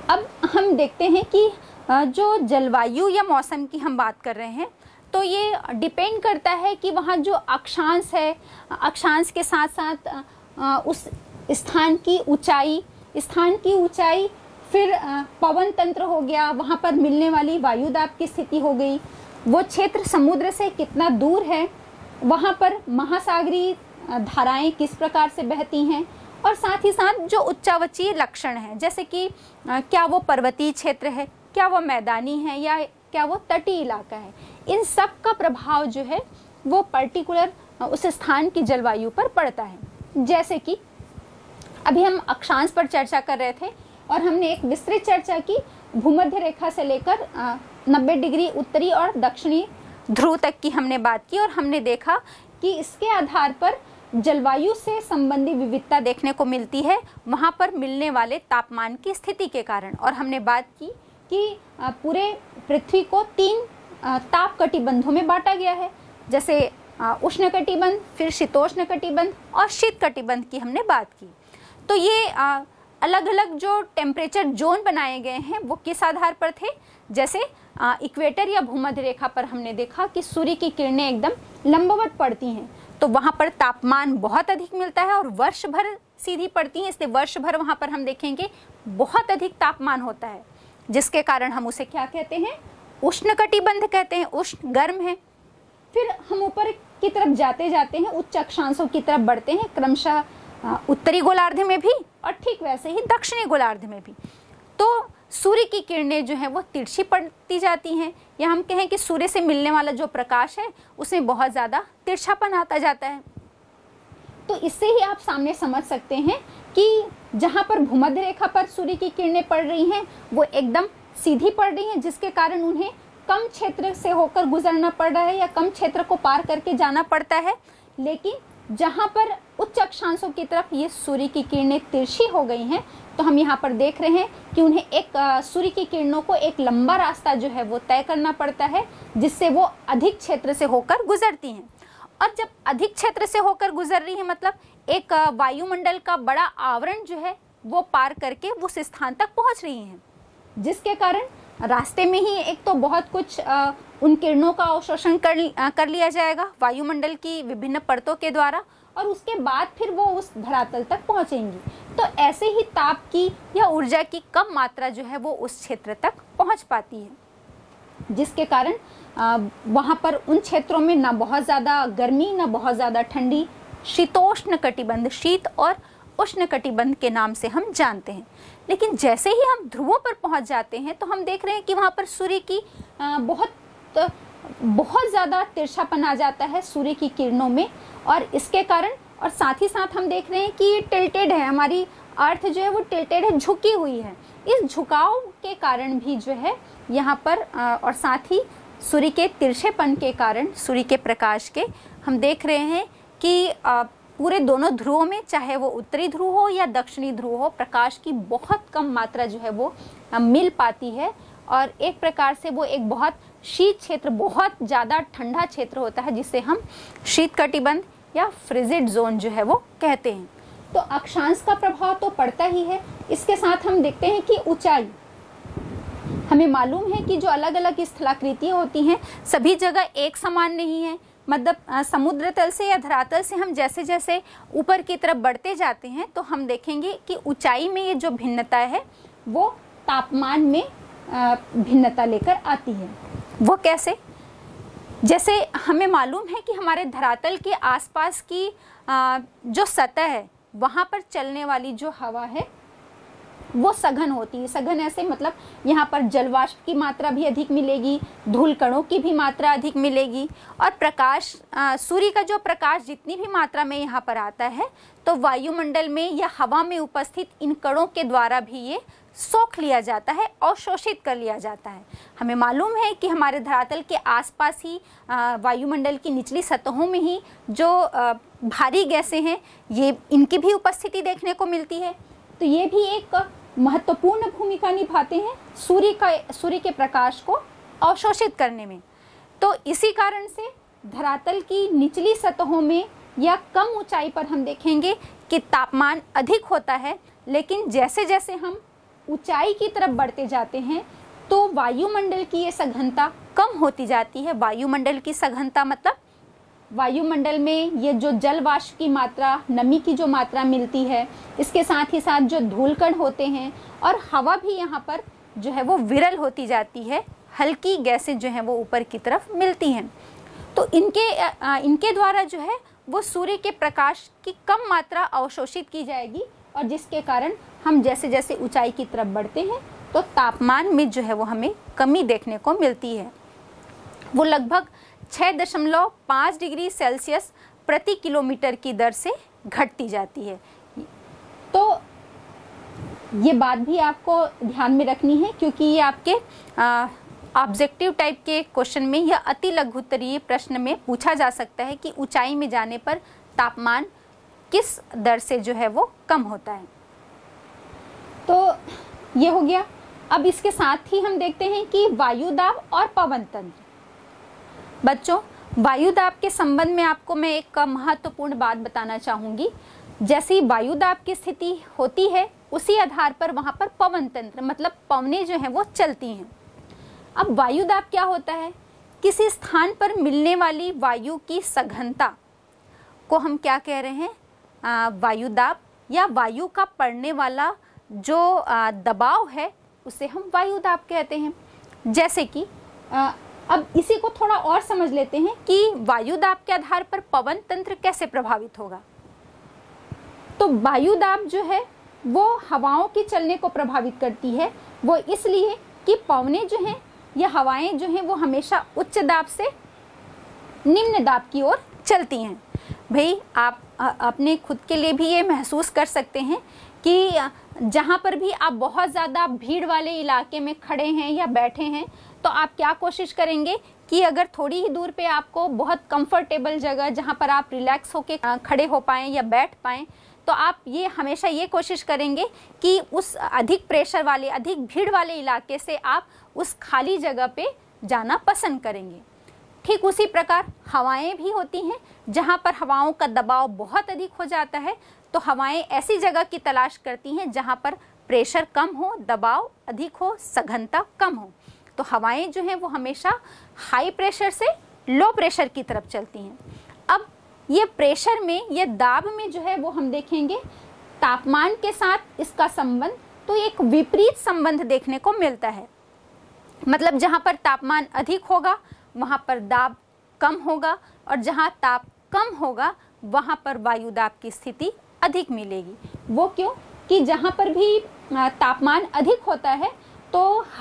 अब हम देखते हैं कि जो जलवायु या मौसम की हम बात कर रहे हैं, तो ये डिपेंड करता है कि वहाँ जो अक्षांश है, अक्षांश के साथ साथ उस स्थान की ऊंचाई, फिर पवन तंत्र हो गया, वहाँ पर मिलने वाली वायु दाब की स्थिति हो गई, वो क्षेत्र समुद्र से कितना दूर है, वहाँ पर महासागरीय धाराएं किस प्रकार से बहती हैं, और साथ ही साथ जो उच्चावचीय लक्षण हैं, जैसे कि क्या वो पर्वतीय क्षेत्र है, क्या वो मैदानी है, या क्या वो तटीय इलाका है। इन सब का प्रभाव जो है वो पर्टिकुलर उस स्थान की जलवायु पर पड़ता है। जैसे कि अभी हम अक्षांश पर चर्चा कर रहे थे और हमने एक विस्तृत चर्चा की भूमध्य रेखा से लेकर 90 डिग्री उत्तरी और दक्षिणी ध्रुव तक की हमने बात की, और हमने देखा कि इसके आधार पर जलवायु से संबंधी विविधता देखने को मिलती है वहाँ पर मिलने वाले तापमान की स्थिति के कारण। और हमने बात की कि पूरे पृथ्वी को 3 ताप कटिबंधों में बांटा गया है, जैसे उष्ण कटिबंध, फिर शीतोष्ण कटिबंध और शीत कटिबंध की हमने बात की। तो ये अलग अलग जो टेम्परेचर जोन बनाए गए हैं वो किस आधार पर थे, जैसे इक्वेटर या भूमध्य रेखा पर हमने देखा कि सूर्य की किरणें एकदम लंबवत पड़ती हैं, तो वहाँ पर तापमान बहुत अधिक मिलता है और वर्ष भर सीधी पड़ती हैं, इसलिए वर्ष भर वहाँ पर हम देखेंगे बहुत अधिक तापमान होता है, जिसके कारण हम उसे क्या कहते हैं, उष्ण कटिबंध कहते हैं, उष्ण गर्म है। फिर हम ऊपर की तरफ जाते जाते हैं, उच्च अक्षांशों की तरफ बढ़ते हैं, क्रमशः उत्तरी गोलार्ध में भी और ठीक वैसे ही दक्षिणी गोलार्ध में भी। तो सूर्य की किरणें जो हैं वो तिरछी पड़ती जाती हैं, या हम कहें कि सूर्य से मिलने वाला जो प्रकाश है उसमें बहुत ज़्यादा तिरछापन आता जाता है। तो इससे ही आप सामने समझ सकते हैं कि जहाँ पर भूमध्य रेखा पर सूर्य की किरणें पड़ रही हैं वो एकदम सीधी पड़ रही हैं, जिसके कारण उन्हें कम क्षेत्र से होकर गुजरना पड़ रहा है या कम क्षेत्र को पार करके जाना पड़ता है। लेकिन जहाँ पर उच्च अक्षांशों की तरफ ये सूर्य की किरणें तिरछी हो गई हैं, तो हम यहाँ पर देख रहे हैं कि उन्हें एक सूर्य की किरणों को एक लंबा रास्ता जो है वो तय करना पड़ता है, जिससे वो अधिक क्षेत्र से होकर गुजरती हैं। और जब अधिक क्षेत्र से होकर गुजर रही है, मतलब एक वायुमंडल का बड़ा आवरण जो है वो पार करके उस स्थान तक पहुँच रही हैं, जिसके कारण रास्ते में ही एक तो बहुत कुछ उन किरणों का अवशोषण कर लिया जाएगा वायुमंडल की विभिन्न परतों के द्वारा, और उसके बाद फिर वो उस धरातल तक पहुंचेंगी। तो ऐसे ही ताप की या ऊर्जा की कम मात्रा जो है वो उस क्षेत्र तक पहुंच पाती है, जिसके कारण वहाँ पर उन क्षेत्रों में ना बहुत ज़्यादा गर्मी ना बहुत ज़्यादा ठंडी, शीतोष्ण कटिबंध, शीत और उष्ण कटिबंध के नाम से हम जानते हैं। लेकिन जैसे ही हम ध्रुवों पर पहुंच जाते हैं तो हम देख रहे हैं कि वहाँ पर सूर्य की बहुत ज़्यादा तिरछापन आ जाता है सूर्य की किरणों में, और इसके कारण और साथ ही साथ हम देख रहे हैं कि टिल्टेड है, हमारी अर्थ जो है वो टिल्टेड है, झुकी हुई है। इस झुकाव के कारण भी जो है यहाँ पर और साथ ही सूर्य के तिरछेपन के कारण, सूर्य के प्रकाश के, हम देख रहे हैं कि पूरे दोनों ध्रुवों में, चाहे वो उत्तरी ध्रुव हो या दक्षिणी ध्रुव हो, प्रकाश की बहुत कम मात्रा जो है वो मिल पाती है, और एक प्रकार से वो एक बहुत शीत क्षेत्र, बहुत ज़्यादा ठंडा क्षेत्र होता है, जिसे हम शीत कटिबंध या फ्रिजिड जोन जो है वो कहते हैं। तो अक्षांश का प्रभाव तो पड़ता ही है, इसके साथ हम देखते हैं कि ऊंचाई, हमें मालूम है कि जो अलग अलग स्थलाकृतियाँ होती हैं सभी जगह एक समान नहीं है। मतलब समुद्र तल से या धरातल से हम जैसे जैसे ऊपर की तरफ बढ़ते जाते हैं तो हम देखेंगे कि ऊंचाई में ये जो भिन्नता है वो तापमान में भिन्नता लेकर आती है। वो कैसे? जैसे हमें मालूम है कि हमारे धरातल के आसपास की जो सतह है वहाँ पर चलने वाली जो हवा है वो सघन होती है। सघन ऐसे मतलब यहाँ पर जलवाष्प की मात्रा भी अधिक मिलेगी, धूल कणों की भी मात्रा अधिक मिलेगी, और प्रकाश, सूर्य का जो प्रकाश जितनी भी मात्रा में यहाँ पर आता है तो वायुमंडल में या हवा में उपस्थित इन कणों के द्वारा भी ये सोख लिया जाता है, अवशोषित कर लिया जाता है। हमें मालूम है कि हमारे धरातल के आसपास ही वायुमंडल की निचली सतहों में ही जो भारी गैसें हैं ये इनकी भी उपस्थिति देखने को मिलती है। तो ये भी एक महत्वपूर्ण भूमिका निभाते हैं सूर्य के प्रकाश को अवशोषित करने में। तो इसी कारण से धरातल की निचली सतहों में या कम ऊंचाई पर हम देखेंगे कि तापमान अधिक होता है, लेकिन जैसे जैसे हम ऊंचाई की तरफ बढ़ते जाते हैं तो वायुमंडल की ये सघनता कम होती जाती है। वायुमंडल की सघनता मतलब वायुमंडल में ये जो जल वाष्प की मात्रा, नमी की जो मात्रा मिलती है, इसके साथ ही साथ जो धूलकण होते हैं और हवा भी यहाँ पर जो है वो विरल होती जाती है, हल्की गैसें जो हैं वो ऊपर की तरफ मिलती हैं। तो इनके द्वारा जो है वो सूर्य के प्रकाश की कम मात्रा अवशोषित की जाएगी और जिसके कारण हम जैसे जैसे ऊंचाई की तरफ बढ़ते हैं तो तापमान में जो है वो हमें कमी देखने को मिलती है। वो लगभग 6.5 डिग्री सेल्सियस प्रति किलोमीटर की दर से घटती जाती है। तो ये बात भी आपको ध्यान में रखनी है क्योंकि ये आपके ऑब्जेक्टिव टाइप के क्वेश्चन में या अति लघुत्तरीय प्रश्न में पूछा जा सकता है कि ऊंचाई में जाने पर तापमान किस दर से जो है वो कम होता है। तो ये हो गया। अब इसके साथ ही हम देखते हैं कि वायुदाब और पवन तंत्र। बच्चों, वायुदाब के संबंध में आपको मैं एक महत्वपूर्ण बात बताना चाहूँगी। जैसे ही वायुदाब की स्थिति होती है उसी आधार पर वहाँ पर पवन तंत्र मतलब पवनें जो हैं वो चलती हैं। अब वायुदाब क्या होता है? किसी स्थान पर मिलने वाली वायु की सघनता को हम क्या कह रहे हैं? वायुदाब या वायु का पड़ने वाला जो दबाव है उसे हम वायुदाब कहते हैं। जैसे कि अब इसी को थोड़ा और समझ लेते हैं कि वायुदाब के आधार पर पवन तंत्र कैसे प्रभावित होगा। तो वायुदाब जो है वो हवाओं के चलने को प्रभावित करती है। वो इसलिए कि पवनें जो हैं या हवाएं जो हैं वो हमेशा उच्च दाब से निम्न दाब की ओर चलती हैं। भाई आप अपने खुद के लिए भी ये महसूस कर सकते हैं कि जहाँ पर भी आप बहुत ज़्यादा भीड़ वाले इलाके में खड़े हैं या बैठे हैं तो आप क्या कोशिश करेंगे कि अगर थोड़ी ही दूर पे आपको बहुत कंफर्टेबल जगह जहाँ पर आप रिलैक्स होके खड़े हो पाएँ या बैठ पाएँ तो आप ये हमेशा ये कोशिश करेंगे कि उस अधिक प्रेशर वाले, अधिक भीड़ वाले इलाके से आप उस खाली जगह पे जाना पसंद करेंगे। ठीक उसी प्रकार हवाएं भी होती हैं। जहाँ पर हवाओं का दबाव बहुत अधिक हो जाता है तो हवाएं ऐसी जगह की तलाश करती हैं जहाँ पर प्रेशर कम हो, दबाव अधिक हो, सघनता कम हो। तो हवाएं जो हैं वो हमेशा हाई प्रेशर से लो प्रेशर की तरफ चलती हैं। अब ये प्रेशर में, ये दाब में जो है वो हम देखेंगे तापमान के साथ इसका संबंध, तो एक विपरीत संबंध देखने को मिलता है। मतलब जहाँ पर तापमान अधिक होगा वहाँ पर दाब कम होगा और जहाँ ताप कम होगा वहाँ पर वायुदाब की स्थिति अधिक मिलेगी। वो क्यों? कि जहाँ पर भी तापमान अधिक होता है तो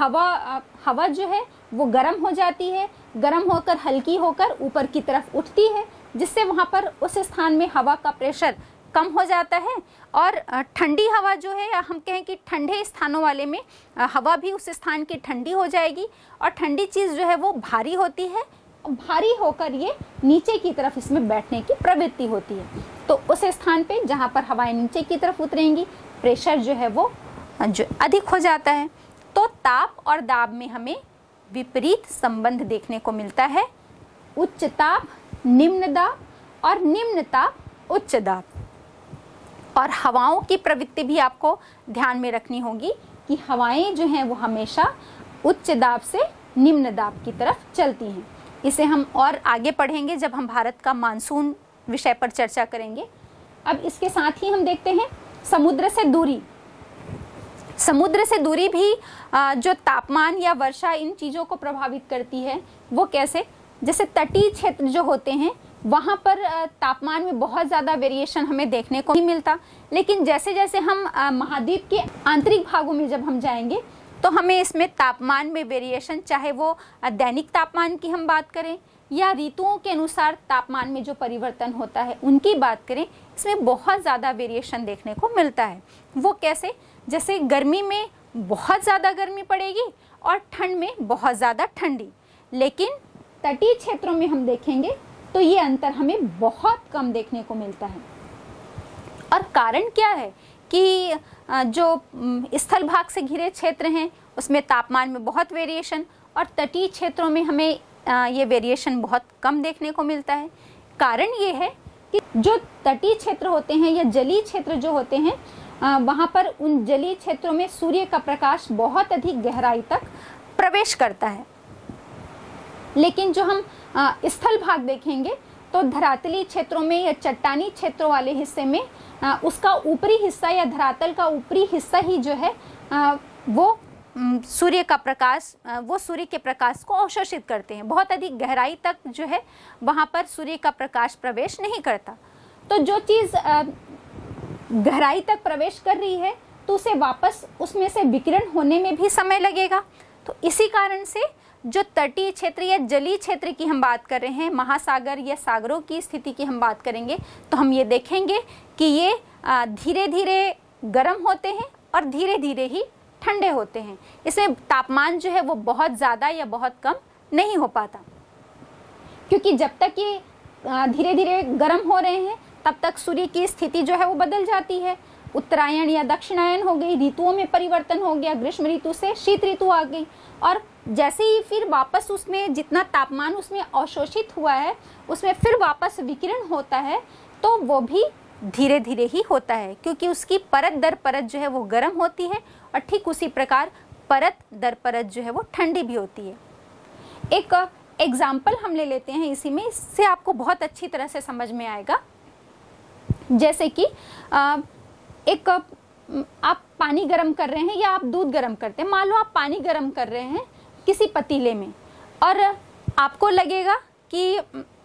हवा जो है वो गर्म हो जाती है, गर्म होकर हल्की होकर ऊपर की तरफ उठती है, जिससे वहाँ पर उस स्थान में हवा का प्रेशर कम हो जाता है और ठंडी हवा जो है, या हम कहें कि ठंडे स्थानों वाले में हवा भी उस स्थान की ठंडी हो जाएगी और ठंडी चीज़ जो है वो भारी होती है। भारी होकर ये नीचे की तरफ इसमें बैठने की प्रवृत्ति होती है। तो उस स्थान पे जहाँ पर हवाएं नीचे की तरफ उतरेंगी प्रेशर जो है वो जो अधिक हो जाता है। तो ताप और दाब में हमें विपरीत संबंध देखने को मिलता है। उच्च ताप निम्न दाब और निम्न ताप उच्च दाब। और हवाओं की प्रवृत्ति भी आपको ध्यान में रखनी होगी कि हवाएं जो हैं वो हमेशा उच्च दाब से निम्न दाब की तरफ चलती हैं। इसे हम और आगे पढ़ेंगे जब हम भारत का मानसून विषय पर चर्चा करेंगे। अब इसके साथ ही हम देखते हैं समुद्र से दूरी। समुद्र से दूरी भी जो तापमान या वर्षा इन चीज़ों को प्रभावित करती है। वो कैसे? जैसे तटीय क्षेत्र जो होते हैं वहाँ पर तापमान में बहुत ज़्यादा वेरिएशन हमें देखने को नहीं मिलता, लेकिन जैसे जैसे हम महाद्वीप के आंतरिक भागों में जब हम जाएंगे तो हमें इसमें तापमान में वेरिएशन, चाहे वो दैनिक तापमान की हम बात करें या ऋतुओं के अनुसार तापमान में जो परिवर्तन होता है उनकी बात करें, इसमें बहुत ज़्यादा वेरिएशन देखने को मिलता है। वो कैसे? जैसे गर्मी में बहुत ज़्यादा गर्मी पड़ेगी और ठंड में बहुत ज़्यादा ठंडी, लेकिन तटीय क्षेत्रों में हम देखेंगे तो ये अंतर हमें बहुत कम देखने को मिलता है। और कारण क्या है कि जो स्थल भाग से घिरे क्षेत्र हैं उसमें तापमान में बहुत वेरिएशन और तटीय क्षेत्रों में हमें ये वेरिएशन बहुत कम देखने को मिलता है। कारण ये है कि जो तटीय क्षेत्र होते हैं या जलीय क्षेत्र जो होते हैं वहाँ पर उन जलीय क्षेत्रों में सूर्य का प्रकाश बहुत अधिक गहराई तक प्रवेश करता है। लेकिन जो हम स्थल भाग देखेंगे तो धरातली क्षेत्रों में या चट्टानी क्षेत्रों वाले हिस्से में उसका ऊपरी हिस्सा या धरातल का ऊपरी हिस्सा ही जो है वो सूर्य का प्रकाश, वो सूर्य के प्रकाश को अवशोषित करते हैं। बहुत अधिक गहराई तक जो है वहाँ पर सूर्य का प्रकाश प्रवेश नहीं करता। तो जो चीज़ गहराई तक प्रवेश कर रही है तो उसे वापस उसमें से विकिरण होने में भी समय लगेगा। तो इसी कारण से जो तटीय क्षेत्र या जलीय क्षेत्र की हम बात कर रहे हैं, महासागर या सागरों की स्थिति की हम बात करेंगे, तो हम ये देखेंगे कि ये धीरे धीरे गर्म होते हैं और धीरे धीरे ही ठंडे होते हैं। इसमें तापमान जो है वो बहुत ज़्यादा या बहुत कम नहीं हो पाता, क्योंकि जब तक ये धीरे धीरे गर्म हो रहे हैं तब तक सूर्य की स्थिति जो है वो बदल जाती है। उत्तरायण या दक्षिणायन हो गई, ऋतुओं में परिवर्तन हो गया, ग्रीष्म ऋतु से शीत ऋतु आ गई, और जैसे ही फिर वापस उसमें जितना तापमान उसमें अवशोषित हुआ है उसमें फिर वापस विकिरण होता है, तो वो भी धीरे धीरे ही होता है, क्योंकि उसकी परत दर परत जो है वो गर्म होती है और ठीक उसी प्रकार परत दर परत जो है वो ठंडी भी होती है। एक एग्जाम्पल हम ले लेते हैं इसी में, इससे आपको बहुत अच्छी तरह से समझ में आएगा। जैसे कि एक आप पानी गर्म कर रहे हैं या आप दूध गर्म करते हैं। मान लो आप पानी गर्म कर रहे हैं किसी पतीले में और आपको लगेगा कि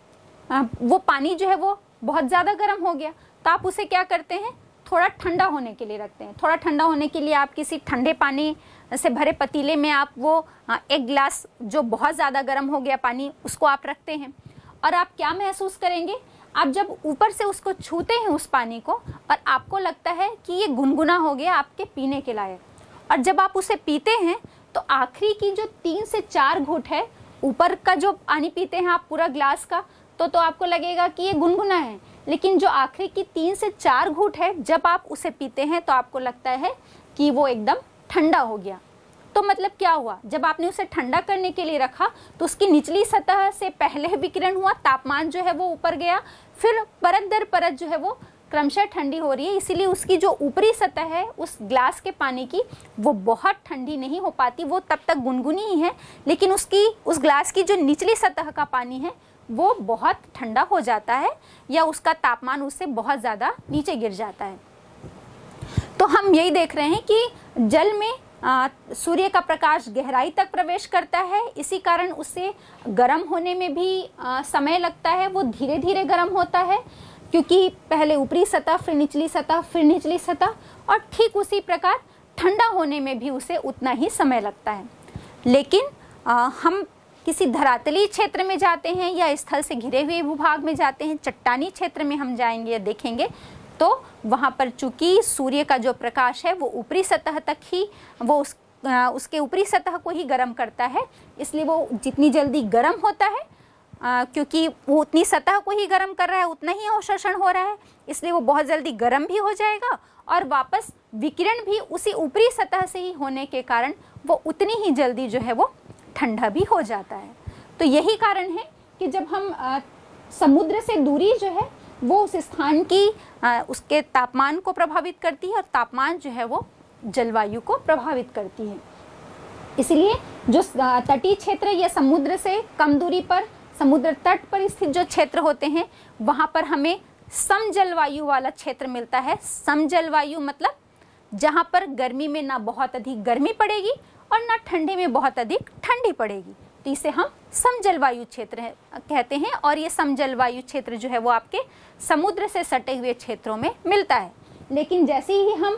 वो पानी जो है वो बहुत ज़्यादा गर्म हो गया, तो आप उसे क्या करते हैं, थोड़ा ठंडा होने के लिए रखते हैं। थोड़ा ठंडा होने के लिए आप किसी ठंडे पानी से भरे पतीले में आप वो एक गिलास जो बहुत ज़्यादा गर्म हो गया पानी उसको आप रखते हैं, और आप क्या महसूस करेंगे, आप जब ऊपर से उसको छूते हैं उस पानी को और आपको लगता है कि ये गुनगुना हो गया आपके पीने के लायक, और जब आप उसे पीते हैं तो आखिरी की जो 3 से 4 घूंट है, ऊपर का जो पानी पीते हैं आप पूरा ग्लास का तो आपको लगेगा कि ये गुनगुना है, लेकिन जो आखिरी की 3 से 4 घूंट है जब आप उसे पीते हैं तो आपको लगता है कि वो एकदम ठंडा हो गया। तो मतलब क्या हुआ, जब आपने उसे ठंडा करने के लिए रखा तो उसकी निचली सतह से पहले विकिरण हुआ, तापमान जो है वो ऊपर गया, फिर परत दर परत जो है वो क्रमशः ठंडी हो रही है, इसीलिए उसकी जो ऊपरी सतह है उस ग्लास के पानी की वो बहुत ठंडी नहीं हो पाती, वो तब तक गुनगुनी ही है, लेकिन उस ग्लास की जो निचली सतह का पानी है वो बहुत ठंडा हो जाता है या उसका तापमान उससे बहुत ज़्यादा नीचे गिर जाता है। तो हम यही देख रहे हैं कि जल में सूर्य का प्रकाश गहराई तक प्रवेश करता है, इसी कारण उससे गर्म होने में भी समय लगता है, वो धीरे धीरे गर्म होता है, क्योंकि पहले ऊपरी सतह फिर निचली सतह फिर निचली सतह, और ठीक उसी प्रकार ठंडा होने में भी उसे उतना ही समय लगता है। लेकिन हम किसी धरातली क्षेत्र में जाते हैं या स्थल से घिरे हुए भूभाग में जाते हैं, चट्टानी क्षेत्र में हम जाएंगे या देखेंगे, तो वहाँ पर चूंकि सूर्य का जो प्रकाश है वो ऊपरी सतह तक ही वो उसके ऊपरी सतह को ही गर्म करता है, इसलिए वो जितनी जल्दी गर्म होता है क्योंकि वो उतनी सतह को ही गर्म कर रहा है उतना ही अवशोषण हो रहा है, इसलिए वो बहुत जल्दी गर्म भी हो जाएगा और वापस विकिरण भी उसी ऊपरी सतह से ही होने के कारण वो उतनी ही जल्दी जो है वो ठंडा भी हो जाता है। तो यही कारण है कि जब हम समुद्र से दूरी जो है वो उस स्थान की उसके तापमान को प्रभावित करती है और तापमान जो है वो जलवायु को प्रभावित करती है। इसलिए जो तटीय क्षेत्र या समुद्र से कम दूरी पर समुद्र तट पर स्थित जो क्षेत्र होते हैं वहाँ पर हमें सम जलवायु वाला क्षेत्र मिलता है। सम जलवायु मतलब जहाँ पर गर्मी में ना बहुत अधिक गर्मी पड़ेगी और ना ठंडे में बहुत अधिक ठंडी पड़ेगी, तो इसे हम सम जलवायु क्षेत्र कहते हैं। और ये सम जलवायु क्षेत्र जो है वो आपके समुद्र से सटे हुए क्षेत्रों में मिलता है। लेकिन जैसे ही हम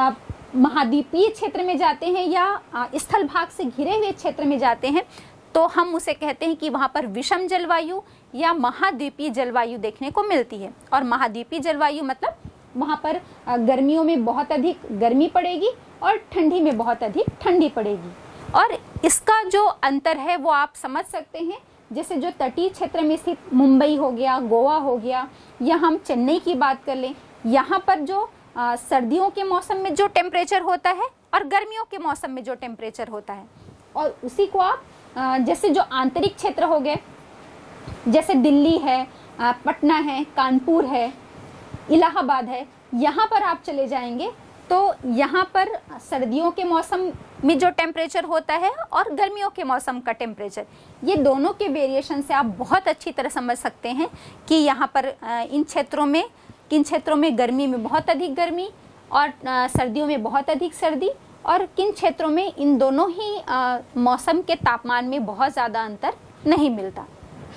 महाद्वीपीय क्षेत्र में जाते हैं या स्थल भाग से घिरे हुए क्षेत्र में जाते हैं तो हम उसे कहते हैं कि वहाँ पर विषम जलवायु या महाद्वीपीय जलवायु देखने को मिलती है। और महाद्वीपीय जलवायु मतलब वहाँ पर गर्मियों में बहुत अधिक गर्मी पड़ेगी और ठंडी में बहुत अधिक ठंडी पड़ेगी। और इसका जो अंतर है वो आप समझ सकते हैं, जैसे जो तटीय क्षेत्र में स्थित मुंबई हो गया, गोवा हो गया, या हम चेन्नई की बात कर लें, यहाँ पर जो सर्दियों के मौसम में जो टेम्परेचर होता है और गर्मियों के मौसम में जो टेम्परेचर होता है, और उसी को आप जैसे जो आंतरिक क्षेत्र हो गए, जैसे दिल्ली है, पटना है, कानपुर है, इलाहाबाद है, यहाँ पर आप चले जाएंगे तो यहाँ पर सर्दियों के मौसम में जो टेम्परेचर होता है और गर्मियों के मौसम का टेम्परेचर, ये दोनों के वेरिएशन से आप बहुत अच्छी तरह समझ सकते हैं कि यहाँ पर इन क्षेत्रों में, किन क्षेत्रों में गर्मी में बहुत अधिक गर्मी और सर्दियों में बहुत अधिक सर्दी, और किन क्षेत्रों में इन दोनों ही मौसम के तापमान में बहुत ज़्यादा अंतर नहीं मिलता।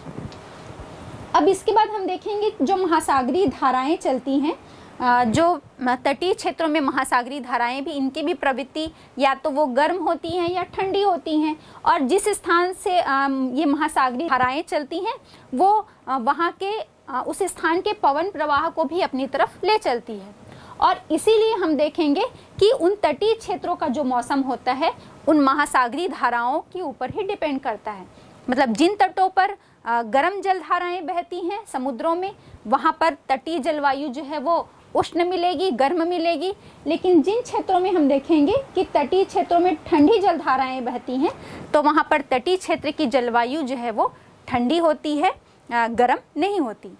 अब इसके बाद हम देखेंगे जो महासागरीय धाराएं चलती हैं, जो तटीय क्षेत्रों में महासागरीय धाराएं भी, इनकी भी प्रवृत्ति या तो वो गर्म होती हैं या ठंडी होती हैं, और जिस स्थान से ये महासागरीय धाराएं चलती हैं वो वहाँ के उस स्थान के पवन प्रवाह को भी अपनी तरफ ले चलती है। और इसीलिए हम देखेंगे कि उन तटीय क्षेत्रों का जो मौसम होता है उन महासागरीय धाराओं के ऊपर ही डिपेंड करता है। मतलब जिन तटों पर गर्म जलधाराएं बहती हैं समुद्रों में, वहाँ पर तटीय जलवायु जो है वो उष्ण मिलेगी, गर्म मिलेगी। लेकिन जिन क्षेत्रों में हम देखेंगे कि तटीय क्षेत्रों में ठंडी जलधाराएं बहती हैं, तो वहाँ पर तटीय क्षेत्र की जलवायु जो है वो ठंडी होती है, गर्म नहीं होती।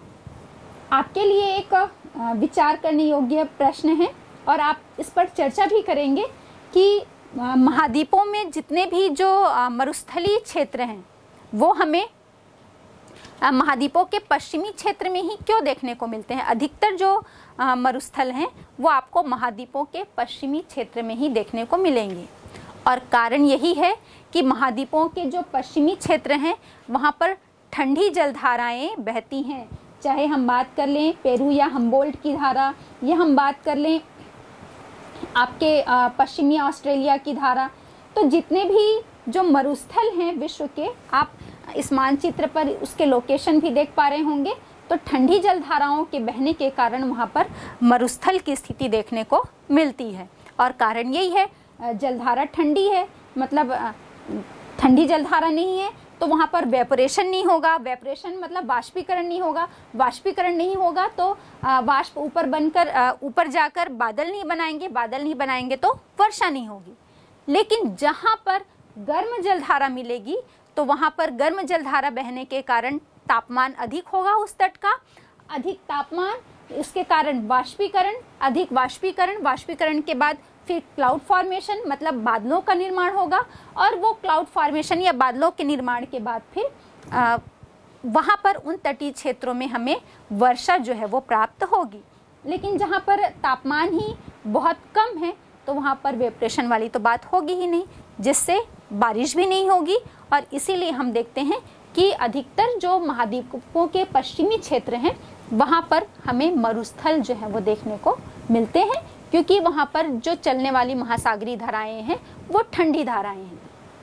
आपके लिए एक विचार करने योग्य प्रश्न है और आप इस पर चर्चा भी करेंगे कि महाद्वीपों में जितने भी जो मरुस्थलीय क्षेत्र हैं वो हमें महाद्वीपों के पश्चिमी क्षेत्र में ही क्यों देखने को मिलते हैं। अधिकतर जो मरुस्थल हैं वो आपको महाद्वीपों के पश्चिमी क्षेत्र में ही देखने को मिलेंगे, और कारण यही है कि महाद्वीपों के जो पश्चिमी क्षेत्र हैं वहाँ पर ठंडी जलधाराएं बहती हैं। चाहे हम बात कर लें पेरू या हम्बोल्ट की धारा, या हम बात कर लें आपके पश्चिमी ऑस्ट्रेलिया की धारा, तो जितने भी जो मरुस्थल हैं विश्व के, आप इस मानचित्र पर उसके लोकेशन भी देख पा रहे होंगे, तो ठंडी जलधाराओं के बहने के कारण वहाँ पर मरुस्थल की स्थिति देखने को मिलती है। और कारण यही है, जलधारा ठंडी है, मतलब ठंडी जलधारा नहीं है तो वहाँ पर वेपोरेशन नहीं होगा। वेपोरेशन मतलब वाष्पीकरण नहीं होगा। वाष्पीकरण नहीं होगा तो वाष्प ऊपर बनकर ऊपर जाकर बादल नहीं बनाएंगे, बादल नहीं बनाएंगे तो वर्षा नहीं होगी। लेकिन जहाँ पर गर्म जलधारा मिलेगी तो वहाँ पर गर्म जलधारा बहने के कारण तापमान अधिक होगा उस तट का। अधिक तापमान, इसके कारण वाष्पीकरण, अधिक वाष्पीकरण, वाष्पीकरण के बाद फिर क्लाउड फॉर्मेशन मतलब बादलों का निर्माण होगा, और वो क्लाउड फॉर्मेशन या बादलों के निर्माण के बाद फिर वहाँ पर उन तटीय क्षेत्रों में हमें वर्षा जो है वो प्राप्त होगी। लेकिन जहाँ पर तापमान ही बहुत कम है तो वहाँ पर वेपोरेशन वाली तो बात होगी ही नहीं, जिससे बारिश भी नहीं होगी। और इसीलिए हम देखते हैं कि अधिकतर जो महाद्वीपों के पश्चिमी क्षेत्र हैं वहाँ पर हमें मरुस्थल जो है वो देखने को मिलते हैं, क्योंकि वहाँ पर जो चलने वाली महासागरीय धाराएं हैं वो ठंडी धाराएं हैं।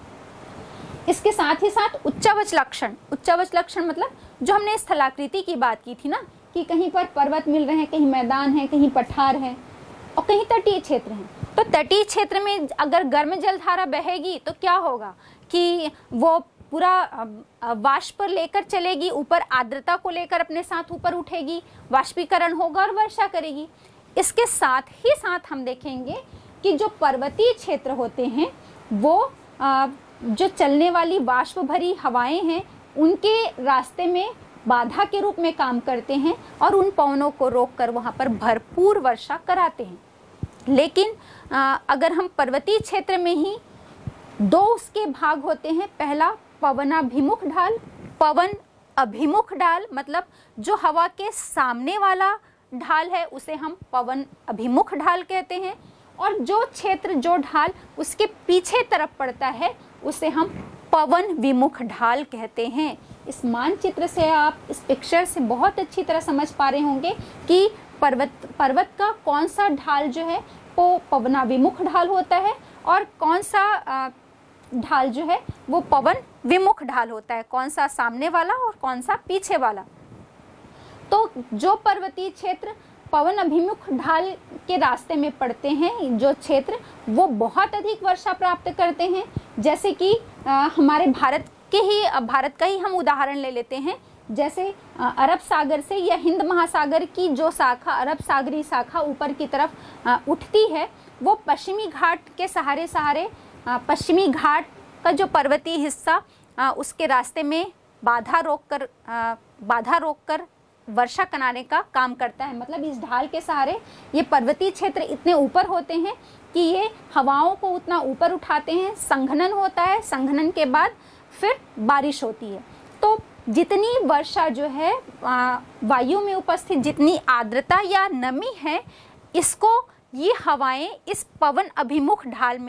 इसके साथ ही साथ उच्चावच लक्षण, उच्चावच लक्षण मतलब जो हमने स्थलाकृति की बात की थी ना, कि कहीं पर पर्वत मिल रहे हैं, कहीं मैदान है, कहीं पठार है और कहीं तटीय क्षेत्र हैं। तो तटीय क्षेत्र में अगर गर्म जलधारा बहेगी तो क्या होगा कि वो पूरा वाष्प लेकर चलेगी, ऊपर आर्द्रता को लेकर अपने साथ ऊपर उठेगी, वाष्पीकरण होगा और वर्षा करेगी। इसके साथ ही साथ हम देखेंगे कि जो पर्वतीय क्षेत्र होते हैं वो जो चलने वाली वाष्प भरी हवाएं हैं उनके रास्ते में बाधा के रूप में काम करते हैं और उन पवनों को रोककर वहां पर भरपूर वर्षा कराते हैं। लेकिन अगर हम पर्वतीय क्षेत्र में ही दो उसके भाग होते हैं। पहला पवनाभिमुख ढाल, पवन अभिमुख ढाल मतलब जो हवा के सामने वाला ढाल है उसे हम पवन अभिमुख ढाल कहते हैं, और जो क्षेत्र जो ढाल उसके पीछे तरफ पड़ता है उसे हम पवन विमुख ढाल कहते हैं। इस मानचित्र से आप इस पिक्चर से बहुत अच्छी तरह समझ पा रहे होंगे कि पर्वत का कौन सा ढाल जो है वो पवनाभिमुख ढाल होता है और कौन सा ढाल जो है वो पवन विमुख ढाल होता है, कौन सा सामने वाला और कौन सा पीछे वाला। तो जो पर्वतीय क्षेत्र पवन अभिमुख ढाल के रास्ते में पड़ते हैं, जो क्षेत्र वो बहुत अधिक वर्षा प्राप्त करते हैं। जैसे कि हमारे भारत का ही हम उदाहरण ले लेते हैं। जैसे अरब सागर से या हिंद महासागर की जो शाखा, अरब सागरी शाखा ऊपर की तरफ उठती है, वो पश्चिमी घाट के सहारे पश्चिमी घाट का जो पर्वतीय हिस्सा उसके रास्ते में बाधा रोककर वर्षा कराने का काम करता है। मतलब इस ढाल के सहारे ये पर्वतीय क्षेत्र इतने ऊपर होते हैं कि ये हवाओं को उतना ऊपर उठाते हैं, संघनन होता है, संघनन के बाद फिर बारिश होती है। तो जितनी वर्षा जो है वायु में उपस्थित जितनी आर्द्रता या नमी है, इसको ये हवाएं इस पवनाभिमुख ढाल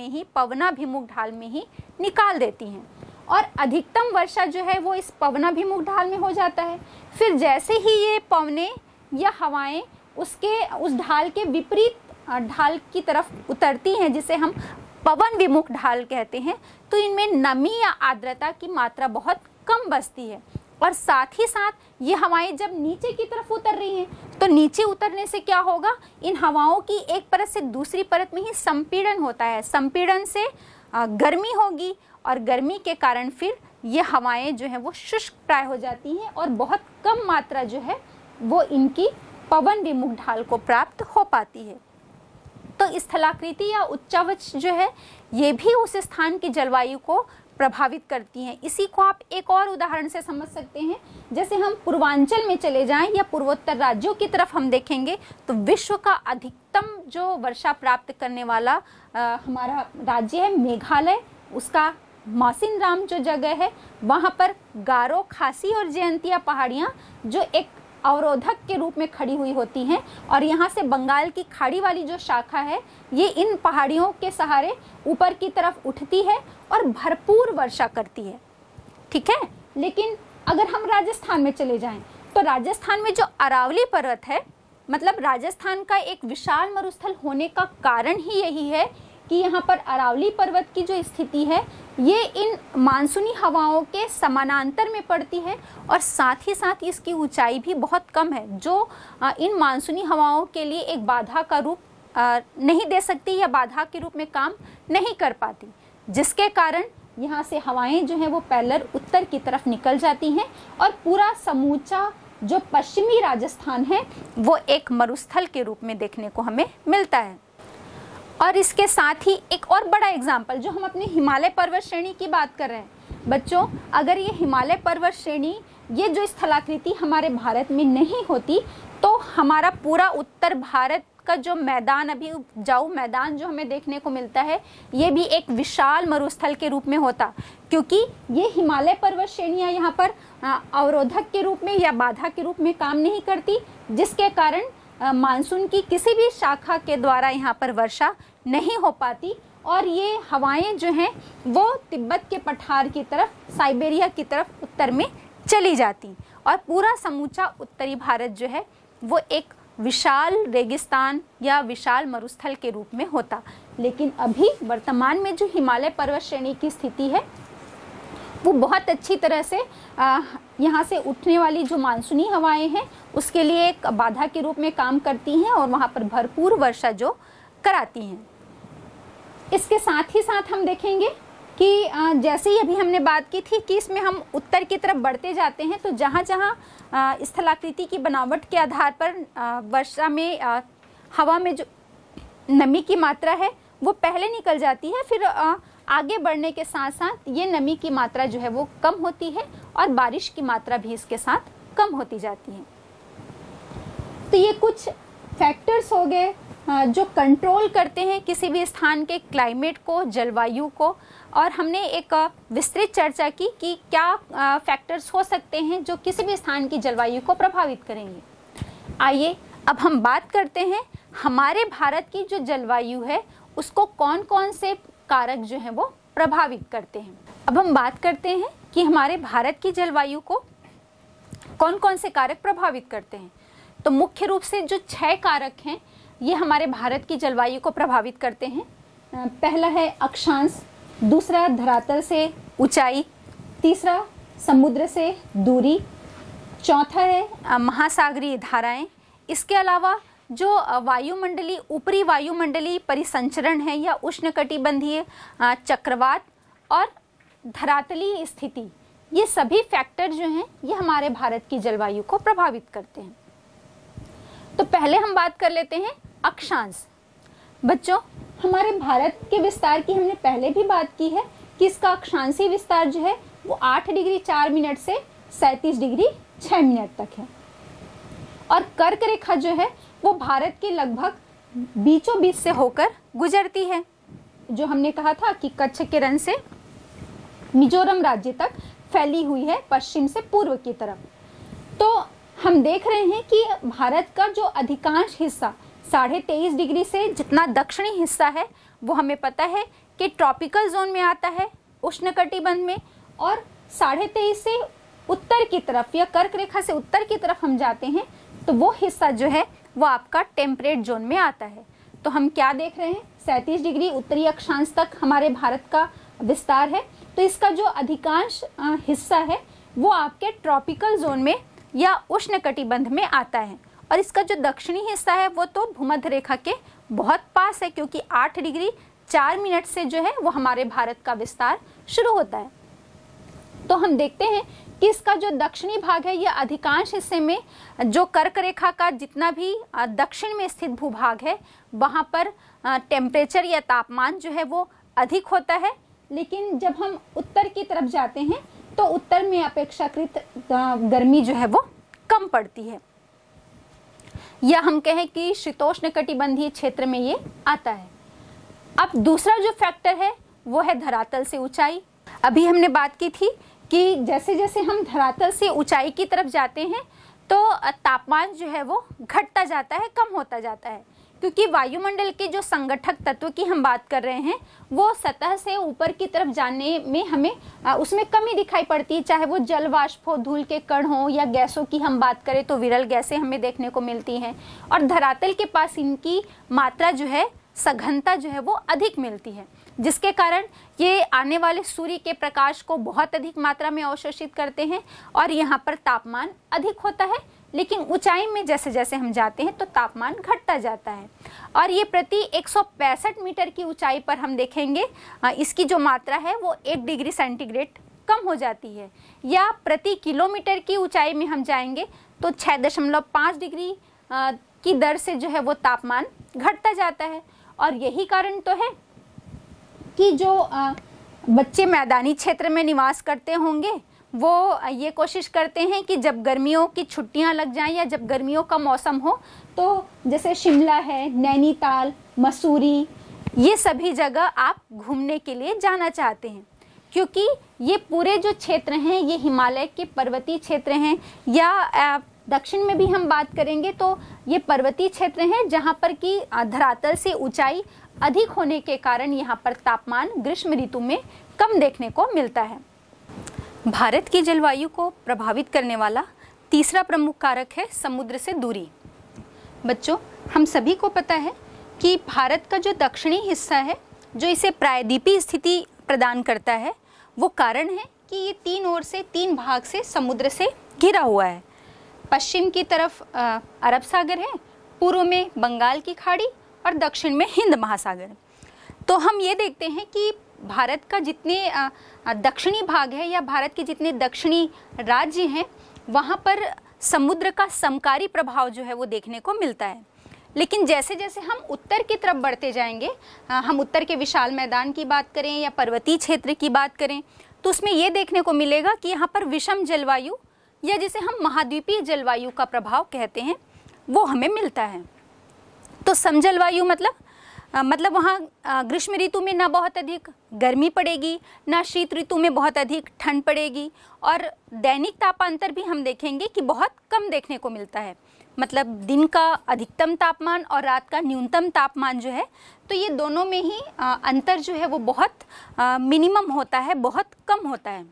में ही निकाल देती हैं और अधिकतम वर्षा जो है वो इस पवनाभिमुख ढाल में हो जाता है। फिर जैसे ही ये पवनें या हवाएं उस ढाल के विपरीत ढाल की तरफ उतरती हैं, जिसे हम पवन विमुख ढाल कहते हैं, तो इनमें नमी या आर्द्रता की मात्रा बहुत कम बचती है। और साथ ही साथ ये हवाएं जब नीचे की तरफ उतर रही हैं, तो नीचे उतरने से क्या होगा, इन हवाओं की एक परत से दूसरी परत में ही संपीड़न होता है। संपीड़न से गर्मी होगी और गर्मी के कारण फिर ये हवाएं जो हैं वो शुष्क प्राय हो जाती हैं और बहुत कम मात्रा जो है वो इनकी पवन विमुख ढाल को प्राप्त हो पाती है। तो स्थलाकृति या उच्चावच जो है ये भी उस स्थान की जलवायु को प्रभावित करती हैं। इसी को आप एक और उदाहरण से समझ सकते हैं। जैसे हम पूर्वांचल में चले जाएं या पूर्वोत्तर राज्यों की तरफ हम देखेंगे तो विश्व का अधिकतम जो वर्षा प्राप्त करने वाला हमारा राज्य है मेघालय। उसका मौसिनराम जो जगह है वहाँ पर गारो, खासी और जयंतिया पहाड़ियाँ जो एक अवरोधक के रूप में खड़ी हुई होती हैं और यहाँ से बंगाल की खाड़ी वाली जो शाखा है ये इन पहाड़ियों के सहारे ऊपर की तरफ उठती है और भरपूर वर्षा करती है। ठीक है, लेकिन अगर हम राजस्थान में चले जाएं तो राजस्थान में जो अरावली पर्वत है, मतलब राजस्थान का एक विशाल मरुस्थल होने का कारण ही यही है कि यहाँ पर अरावली पर्वत की जो स्थिति है ये इन मानसूनी हवाओं के समानांतर में पड़ती है और साथ ही साथ इसकी ऊंचाई भी बहुत कम है, जो इन मानसूनी हवाओं के लिए एक बाधा का रूप नहीं दे सकती या बाधा के रूप में काम नहीं कर पाती, जिसके कारण यहाँ से हवाएं जो हैं वो पैरेलल उत्तर की तरफ निकल जाती हैं और पूरा समूचा जो पश्चिमी राजस्थान है वो एक मरुस्थल के रूप में देखने को हमें मिलता है। और इसके साथ ही एक और बड़ा एग्जाम्पल, जो हम अपने हिमालय पर्वत श्रेणी की बात कर रहे हैं बच्चों, अगर ये हिमालय पर्वत श्रेणी ये जो स्थलाकृति हमारे भारत में नहीं होती तो हमारा पूरा उत्तर भारत का जो मैदान, अभी उपजाऊ मैदान जो हमें देखने को मिलता है, ये भी एक विशाल मरुस्थल के रूप में होता, क्योंकि ये हिमालय पर्वत श्रेणियाँ यहाँ पर अवरोधक के रूप में या बाधा के रूप में काम नहीं करती, जिसके कारण मानसून की किसी भी शाखा के द्वारा यहाँ पर वर्षा नहीं हो पाती और ये हवाएं जो हैं वो तिब्बत के पठार की तरफ, साइबेरिया की तरफ उत्तर में चली जाती और पूरा समूचा उत्तरी भारत जो है वो एक विशाल रेगिस्तान या विशाल मरुस्थल के रूप में होता। लेकिन अभी वर्तमान में जो हिमालय पर्वत श्रेणी की स्थिति है वो बहुत अच्छी तरह से यहाँ से उठने वाली जो मानसूनी हवाएं हैं उसके लिए एक बाधा के रूप में काम करती हैं और वहाँ पर भरपूर वर्षा जो कराती हैं। इसके साथ ही साथ हम देखेंगे कि जैसे ही अभी हमने बात की थी कि इसमें हम उत्तर की तरफ बढ़ते जाते हैं तो जहाँ जहाँ स्थलाकृति की बनावट के आधार पर वर्षा में हवा में जो नमी की मात्रा है वो पहले निकल जाती है, फिर आगे बढ़ने के साथ साथ ये नमी की मात्रा जो है वो कम होती है और बारिश की मात्रा भी इसके साथ कम होती जाती है। तो ये कुछ फैक्टर्स हो गए जो कंट्रोल करते हैं किसी भी स्थान के क्लाइमेट को, जलवायु को, और हमने एक विस्तृत चर्चा की कि क्या फैक्टर्स हो सकते हैं जो किसी भी स्थान की जलवायु को प्रभावित करेंगे। आइए अब हम बात करते हैं हमारे भारत की जो जलवायु है उसको कौन कौन से कारक जो हैं वो प्रभावित करते हैं। अब हम बात करते हैं कि हमारे भारत की जलवायु को कौन कौन से कारक प्रभावित करते हैं। तो मुख्य रूप से जो 6 कारक हैं ये हमारे भारत की जलवायु को प्रभावित करते हैं। पहला है अक्षांश, दूसरा धरातल से ऊंचाई, तीसरा समुद्र से दूरी, चौथा है महासागरीय धाराएं। इसके अलावा जो वायुमंडलीय, ऊपरी वायुमंडलीय परिसंचरण है या उष्णकटिबंधीय चक्रवात और धरातलीय स्थिति, ये सभी फैक्टर जो हैं ये हमारे भारत की जलवायु को प्रभावित करते हैं। तो पहले हम बात कर लेते हैं अक्षांश। बच्चों, हमारे भारत के विस्तार की हमने पहले भी बात की है कि इसका अक्षांशीय विस्तार जो है वो 8 डिग्री 4 मिनट से 37 डिग्री 6 मिनट तक है। और कर्क रेखा जो है वो भारत के लगभग बीचों बीच से होकर गुजरती है। जो हमने कहा था कि कच्छ के रण से मिजोरम राज्य तक फैली हुई है, पश्चिम से पूर्व की तरफ। तो हम देख रहे हैं कि भारत का जो अधिकांश हिस्सा 23.5 डिग्री से जितना दक्षिणी हिस्सा है वो हमें पता है कि ट्रॉपिकल जोन में आता है, उष्णकटिबंध में, और 23.5 से उत्तर की तरफ या कर्क रेखा से उत्तर की तरफ हम जाते हैं तो वो हिस्सा जो है वो आपका टेम्परेट जोन में आता है। तो हम क्या देख रहे हैं, 37 डिग्री उत्तरी अक्षांश तक हमारे भारत का विस्तार है। तो इसका जो अधिकांश हिस्सा है वो आपके ट्रॉपिकल जोन में या उष्णकटिबंध में आता है, और इसका जो दक्षिणी हिस्सा है वो तो भूमध्य रेखा के बहुत पास है, क्योंकि 8 डिग्री 4 मिनट से जो है वो हमारे भारत का विस्तार शुरू होता है। तो हम देखते हैं कि इसका जो दक्षिणी भाग है या अधिकांश हिस्से में जो कर्क रेखा का जितना भी दक्षिण में स्थित भूभाग है वहाँ पर टेम्परेचर या तापमान जो है वो अधिक होता है। लेकिन जब हम उत्तर की तरफ जाते हैं तो उत्तर में अपेक्षाकृत गर्मी जो है वो कम पड़ती है, या हम कहें कि शीतोष्ण कटिबंधीय क्षेत्र में ये आता है। अब दूसरा जो फैक्टर है वो है धरातल से ऊंचाई। अभी हमने बात की थी कि जैसे जैसे हम धरातल से ऊंचाई की तरफ जाते हैं तो तापमान जो है वो घटता जाता है, कम होता जाता है, क्योंकि वायुमंडल के जो संगठक तत्व की हम बात कर रहे हैं वो सतह से ऊपर की तरफ जाने में हमें उसमें कमी दिखाई पड़ती है, चाहे वो जल वाष्प हो, धूल के कण हो, या गैसों की हम बात करें तो विरल गैसें हमें देखने को मिलती हैं, और धरातल के पास इनकी मात्रा जो है, सघनता जो है वो अधिक मिलती है, जिसके कारण ये आने वाले सूर्य के प्रकाश को बहुत अधिक मात्रा में अवशोषित करते हैं और यहाँ पर तापमान अधिक होता है। लेकिन ऊंचाई में जैसे जैसे हम जाते हैं तो तापमान घटता जाता है, और ये प्रति 165 मीटर की ऊंचाई पर हम देखेंगे इसकी जो मात्रा है वो 1 डिग्री सेंटीग्रेड कम हो जाती है, या प्रति किलोमीटर की ऊंचाई में हम जाएंगे तो 6.5 डिग्री की दर से जो है वो तापमान घटता जाता है। और यही कारण तो है कि जो बच्चे मैदानी क्षेत्र में निवास करते होंगे वो ये कोशिश करते हैं कि जब गर्मियों की छुट्टियां लग जाएं या जब गर्मियों का मौसम हो तो जैसे शिमला है, नैनीताल, मसूरी, ये सभी जगह आप घूमने के लिए जाना चाहते हैं, क्योंकि ये पूरे जो क्षेत्र हैं ये हिमालय के पर्वतीय क्षेत्र हैं, या दक्षिण में भी हम बात करेंगे तो ये पर्वतीय क्षेत्र हैं जहाँ पर कि धरातल से ऊंचाई अधिक होने के कारण यहाँ पर तापमान ग्रीष्म ऋतु में कम देखने को मिलता है। भारत की जलवायु को प्रभावित करने वाला तीसरा प्रमुख कारक है समुद्र से दूरी। बच्चों, हम सभी को पता है कि भारत का जो दक्षिणी हिस्सा है जो इसे प्रायद्वीपीय स्थिति प्रदान करता है, वो कारण है कि ये 3 ओर से 3 भाग से समुद्र से घिरा हुआ है। पश्चिम की तरफ अरब सागर है, पूर्व में बंगाल की खाड़ी और दक्षिण में हिंद महासागर। तो हम ये देखते हैं कि भारत का जितने दक्षिणी भाग है या भारत के जितने दक्षिणी राज्य हैं वहाँ पर समुद्र का समकारी प्रभाव जो है वो देखने को मिलता है। लेकिन जैसे जैसे हम उत्तर की तरफ बढ़ते जाएंगे, हम उत्तर के विशाल मैदान की बात करें या पर्वतीय क्षेत्र की बात करें, तो उसमें ये देखने को मिलेगा कि यहाँ पर विषम जलवायु या जिसे हम महाद्वीपीय जलवायु का प्रभाव कहते हैं वो हमें मिलता है। तो समजलवायु मतलब वहाँ ग्रीष्म ऋतु में ना बहुत अधिक गर्मी पड़ेगी, ना शीत ऋतु में बहुत अधिक ठंड पड़ेगी, और दैनिक तापांतर भी हम देखेंगे कि बहुत कम देखने को मिलता है। मतलब दिन का अधिकतम तापमान और रात का न्यूनतम तापमान जो है तो ये दोनों में ही अंतर जो है वो बहुत मिनिमम होता है, बहुत कम होता है।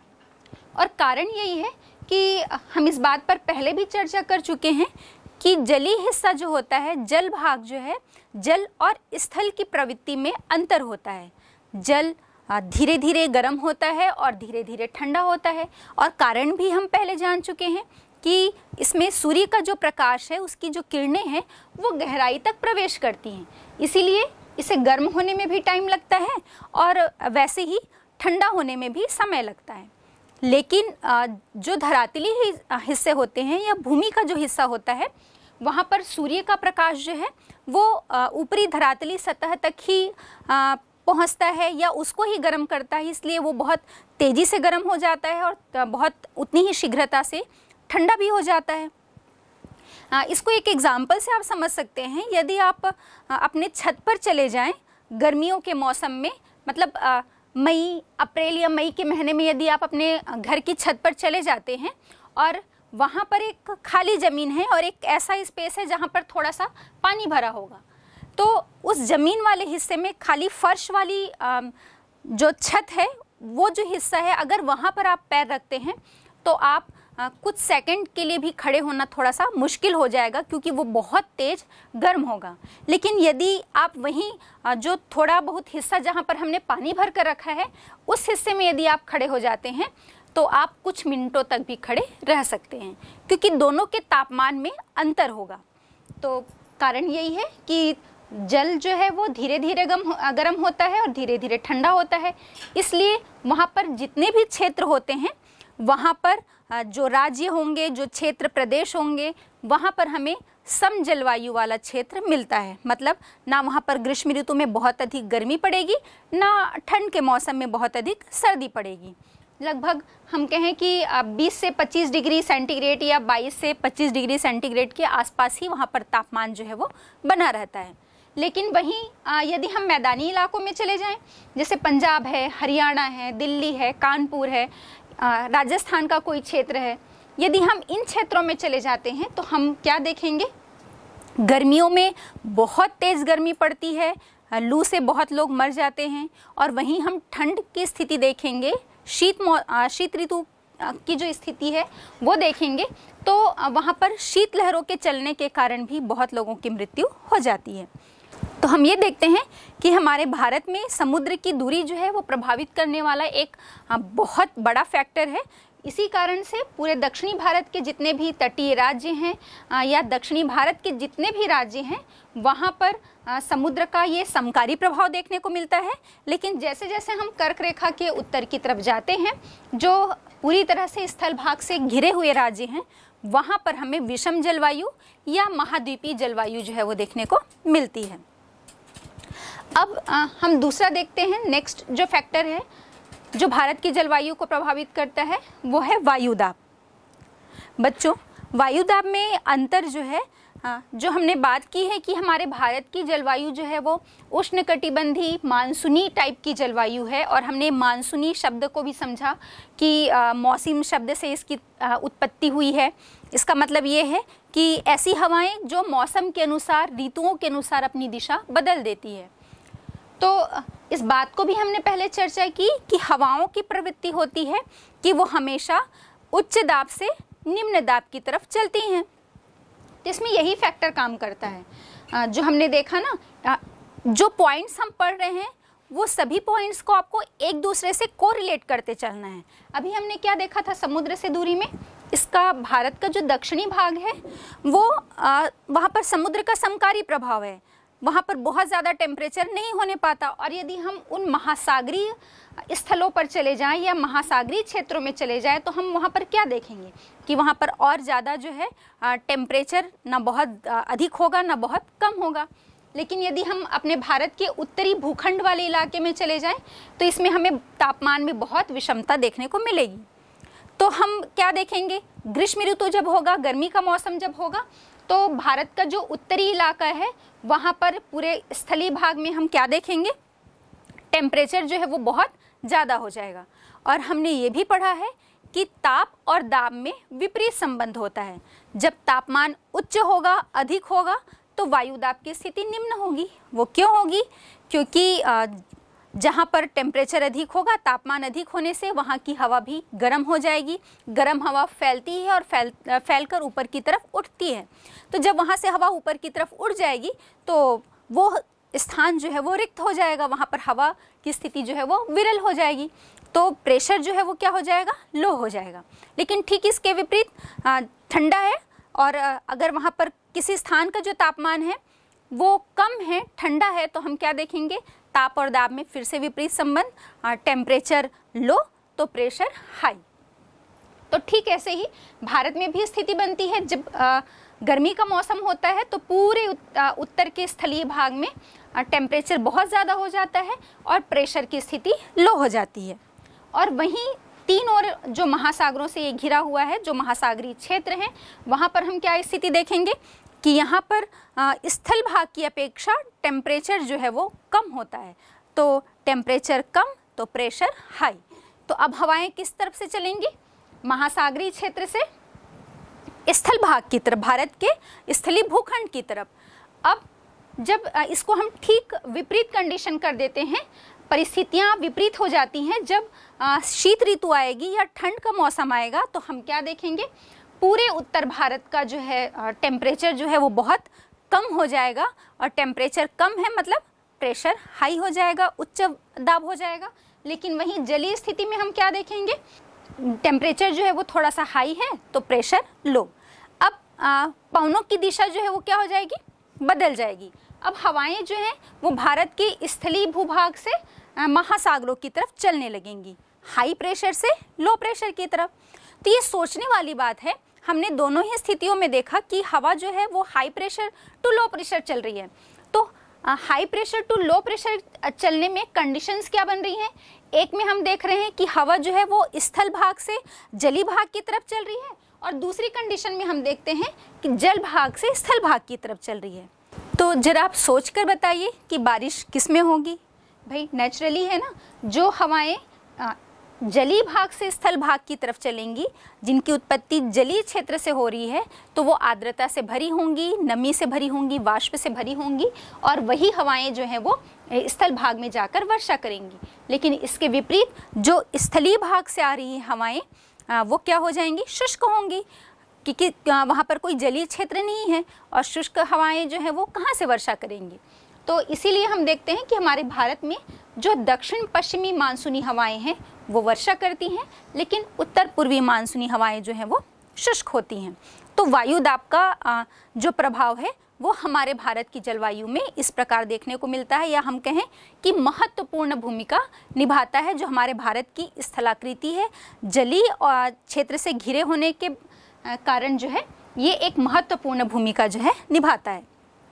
और कारण यही है कि हम इस बात पर पहले भी चर्चा कर चुके हैं कि जलीय हिस्सा जो होता है, जल भाग जो है, जल और स्थल की प्रवृत्ति में अंतर होता है। जल धीरे धीरे गर्म होता है और धीरे धीरे ठंडा होता है, और कारण भी हम पहले जान चुके हैं कि इसमें सूर्य का जो प्रकाश है उसकी जो किरणें हैं वो गहराई तक प्रवेश करती हैं, इसीलिए इसे गर्म होने में भी टाइम लगता है और वैसे ही ठंडा होने में भी समय लगता है। लेकिन जो धरातली हिस्से होते हैं या भूमि का जो हिस्सा होता है वहाँ पर सूर्य का प्रकाश जो है वो ऊपरी धरातली सतह तक ही पहुँचता है या उसको ही गर्म करता है, इसलिए वो बहुत तेज़ी से गर्म हो जाता है और बहुत उतनी ही शीघ्रता से ठंडा भी हो जाता है। इसको एक एग्जाम्पल से आप समझ सकते हैं। यदि आप अपने छत पर चले जाएं गर्मियों के मौसम में, मतलब मई, अप्रैल या मई के महीने में यदि आप अपने घर की छत पर चले जाते हैं और वहाँ पर एक खाली ज़मीन है और एक ऐसा स्पेस है जहाँ पर थोड़ा सा पानी भरा होगा, तो उस ज़मीन वाले हिस्से में खाली फर्श वाली जो छत है, वो जो हिस्सा है, अगर वहाँ पर आप पैर रखते हैं तो आप कुछ सेकंड के लिए भी खड़े होना थोड़ा सा मुश्किल हो जाएगा, क्योंकि वो बहुत तेज़ गर्म होगा। लेकिन यदि आप वहीं जो थोड़ा बहुत हिस्सा जहाँ पर हमने पानी भर कर रखा है, उस हिस्से में यदि आप खड़े हो जाते हैं तो आप कुछ मिनटों तक भी खड़े रह सकते हैं, क्योंकि दोनों के तापमान में अंतर होगा। तो कारण यही है कि जल जो है वो धीरे धीरे गर्म होता है और धीरे धीरे ठंडा होता है। इसलिए वहाँ पर जितने भी क्षेत्र होते हैं, वहाँ पर जो राज्य होंगे, जो क्षेत्र प्रदेश होंगे, वहाँ पर हमें सम जलवायु वाला क्षेत्र मिलता है। मतलब ना वहाँ पर ग्रीष्म ऋतु में बहुत अधिक गर्मी पड़ेगी, ना ठंड के मौसम में बहुत अधिक सर्दी पड़ेगी। लगभग हम कहें कि 20 से 25 डिग्री सेंटीग्रेड या 22 से 25 डिग्री सेंटीग्रेड के आसपास ही वहाँ पर तापमान जो है वो बना रहता है। लेकिन वहीं यदि हम मैदानी इलाकों में चले जाएं, जैसे पंजाब है, हरियाणा है, दिल्ली है, कानपुर है, राजस्थान का कोई क्षेत्र है, यदि हम इन क्षेत्रों में चले जाते हैं तो हम क्या देखेंगे? गर्मियों में बहुत तेज़ गर्मी पड़ती है, लू से बहुत लोग मर जाते हैं। और वहीं हम ठंड की स्थिति देखेंगे, शीत ऋतु की जो स्थिति है वो देखेंगे, तो वहाँ पर शीत लहरों के चलने के कारण भी बहुत लोगों की मृत्यु हो जाती है। तो हम ये देखते हैं कि हमारे भारत में समुद्र की दूरी जो है वो प्रभावित करने वाला एक बहुत बड़ा फैक्टर है। इसी कारण से पूरे दक्षिणी भारत के जितने भी तटीय राज्य हैं या दक्षिणी भारत के जितने भी राज्य हैं, वहाँ पर समुद्र का ये समकारी प्रभाव देखने को मिलता है। लेकिन जैसे जैसे हम कर्क रेखा के उत्तर की तरफ जाते हैं, जो पूरी तरह से स्थल भाग से घिरे हुए राज्य हैं, वहाँ पर हमें विषम जलवायु या महाद्वीपीय जलवायु जो है वो देखने को मिलती है। अब हम दूसरा देखते हैं। नेक्स्ट जो फैक्टर है जो भारत की जलवायु को प्रभावित करता है वो है वायुदाब। बच्चों, वायुदाब में अंतर जो है, जो हमने बात की है कि हमारे भारत की जलवायु जो है वो उष्णकटिबंधीय मानसूनी टाइप की जलवायु है, और हमने मानसूनी शब्द को भी समझा कि मौसम शब्द से इसकी उत्पत्ति हुई है। इसका मतलब ये है कि ऐसी हवाएं जो मौसम के अनुसार, ऋतुओं के अनुसार अपनी दिशा बदल देती है। तो इस बात को भी हमने पहले चर्चा की कि हवाओं की प्रवृत्ति होती है कि वो हमेशा उच्च दाब से निम्न दाब की तरफ चलती हैं। तो इसमें यही फैक्टर काम करता है। जो हमने देखा ना, जो पॉइंट्स हम पढ़ रहे हैं वो सभी पॉइंट्स को आपको एक दूसरे से कोरिलेट करते चलना है। अभी हमने क्या देखा था समुद्र से दूरी में? इसका भारत का जो दक्षिणी भाग है वो वहाँ पर समुद्र का समकारी प्रभाव है, वहाँ पर बहुत ज़्यादा टेम्परेचर नहीं होने पाता। और यदि हम उन महासागरीय स्थलों पर चले जाएं या महासागरीय क्षेत्रों में चले जाएं तो हम वहाँ पर क्या देखेंगे कि वहाँ पर और ज़्यादा जो है टेम्परेचर ना बहुत अधिक होगा ना बहुत कम होगा। लेकिन यदि हम अपने भारत के उत्तरी भूखंड वाले इलाके में चले जाएं तो इसमें हमें तापमान में बहुत विषमता देखने को मिलेगी। तो हम क्या देखेंगे? ग्रीष्म ऋतु जब होगा, गर्मी का मौसम जब होगा, तो भारत का जो उत्तरी इलाका है वहाँ पर पूरे स्थलीय भाग में हम क्या देखेंगे? टेम्परेचर जो है वो बहुत ज़्यादा हो जाएगा। और हमने ये भी पढ़ा है कि ताप और दाब में विपरीत संबंध होता है। जब तापमान उच्च होगा, अधिक होगा, तो वायुदाब की स्थिति निम्न होगी। वो क्यों होगी? क्योंकि जहाँ पर टेम्परेचर अधिक होगा, तापमान अधिक होने से वहाँ की हवा भी गर्म हो जाएगी। गर्म हवा फैलती है और फैलकर ऊपर की तरफ उठती है। तो जब वहाँ से हवा ऊपर की तरफ उड़ जाएगी तो वो स्थान जो है वो रिक्त हो जाएगा, वहाँ पर हवा की स्थिति जो है वो विरल हो जाएगी। तो प्रेशर जो है वो क्या हो जाएगा? लो हो जाएगा। लेकिन ठीक इसके विपरीत ठंडा है, और अगर वहाँ पर किसी स्थान का जो तापमान है वो कम है, ठंडा है, तो हम क्या देखेंगे? ताप और दाब में फिर से विपरीत संबंध, टेम्परेचर लो तो प्रेशर हाई। तो ठीक ऐसे ही भारत में भी स्थिति बनती है। जब गर्मी का मौसम होता है तो पूरे उत्तर के स्थलीय भाग में टेम्परेचर बहुत ज़्यादा हो जाता है और प्रेशर की स्थिति लो हो जाती है। और वहीं तीन और जो महासागरों से ये घिरा हुआ है, जो महासागरीय क्षेत्र है, वहाँ पर हम क्या स्थिति देखेंगे कि यहाँ पर स्थल भाग की अपेक्षा टेम्परेचर जो है वो कम होता है। तो टेम्परेचर कम तो प्रेशर हाई। तो अब हवाएं किस तरफ से चलेंगी? महासागरीय क्षेत्र से स्थल भाग की तरफ, भारत के स्थलीय भूखंड की तरफ। अब जब इसको हम ठीक विपरीत कंडीशन कर देते हैं, परिस्थितियां विपरीत हो जाती हैं, जब शीत ऋतु आएगी या ठंड का मौसम आएगा, तो हम क्या देखेंगे? पूरे उत्तर भारत का जो है टेम्परेचर जो है वो बहुत कम हो जाएगा। और टेम्परेचर कम है मतलब प्रेशर हाई हो जाएगा, उच्च दाब हो जाएगा। लेकिन वहीं जलीय स्थिति में हम क्या देखेंगे? टेम्परेचर जो है वो थोड़ा सा हाई है तो प्रेशर लो। अब पवनों की दिशा जो है वो क्या हो जाएगी? बदल जाएगी। अब हवाएं जो हैं वो भारत के स्थलीय भूभाग से महासागरों की तरफ चलने लगेंगी, हाई प्रेशर से लो प्रेशर की तरफ। तो ये सोचने वाली बात है, हमने दोनों ही स्थितियों में देखा कि हवा जो है वो high pressure to low pressure चल रही है। तो high pressure to low pressure चलने में कंडीशंस क्या बन रही हैं? एक में हम देख रहे हैं कि हवा जो है वो स्थल भाग से जलीय भाग की तरफ चल रही है, और दूसरी कंडीशन में हम देखते हैं कि जल भाग से स्थल भाग की तरफ चल रही है। तो जरा आप सोच कर बताइए कि बारिश किस में होगी? भाई नेचुरली है ना, जो हवाएं जलीय भाग से स्थल भाग की तरफ चलेंगी, जिनकी उत्पत्ति जलीय क्षेत्र से हो रही है, तो वो आर्द्रता से भरी होंगी, नमी से भरी होंगी, वाष्प से भरी होंगी, और वही हवाएं जो हैं वो स्थल भाग में जाकर वर्षा करेंगी। लेकिन इसके विपरीत जो स्थलीय भाग से आ रही हवाएं वो क्या हो जाएंगी? शुष्क होंगी, क्योंकि वहाँ पर कोई जलीय क्षेत्र नहीं है, और शुष्क हवाएं जो है वो कहाँ से वर्षा करेंगी? तो इसीलिए हम देखते हैं कि हमारे भारत में जो दक्षिण पश्चिमी मानसूनी हवाएं हैं वो वर्षा करती हैं, लेकिन उत्तर पूर्वी मानसूनी हवाएं जो हैं वो शुष्क होती हैं। तो वायु दाब का जो प्रभाव है वो हमारे भारत की जलवायु में इस प्रकार देखने को मिलता है, या हम कहें कि महत्वपूर्ण भूमिका निभाता है। जो हमारे भारत की स्थलाकृति है, जलीय क्षेत्र से घिरे होने के कारण जो है ये एक महत्वपूर्ण भूमिका जो है निभाता है।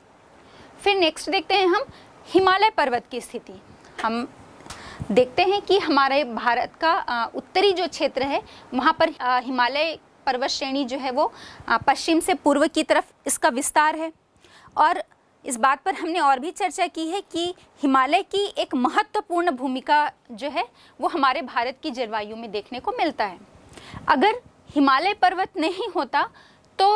फिर नेक्स्ट देखते हैं हम हिमालय पर्वत की स्थिति। हम देखते हैं कि हमारे भारत का उत्तरी जो क्षेत्र है वहाँ पर हिमालय पर्वत श्रेणी जो है वो पश्चिम से पूर्व की तरफ इसका विस्तार है। और इस बात पर हमने और भी चर्चा की है कि हिमालय की एक महत्वपूर्ण भूमिका जो है वो हमारे भारत की जलवायु में देखने को मिलता है। अगर हिमालय पर्वत नहीं होता तो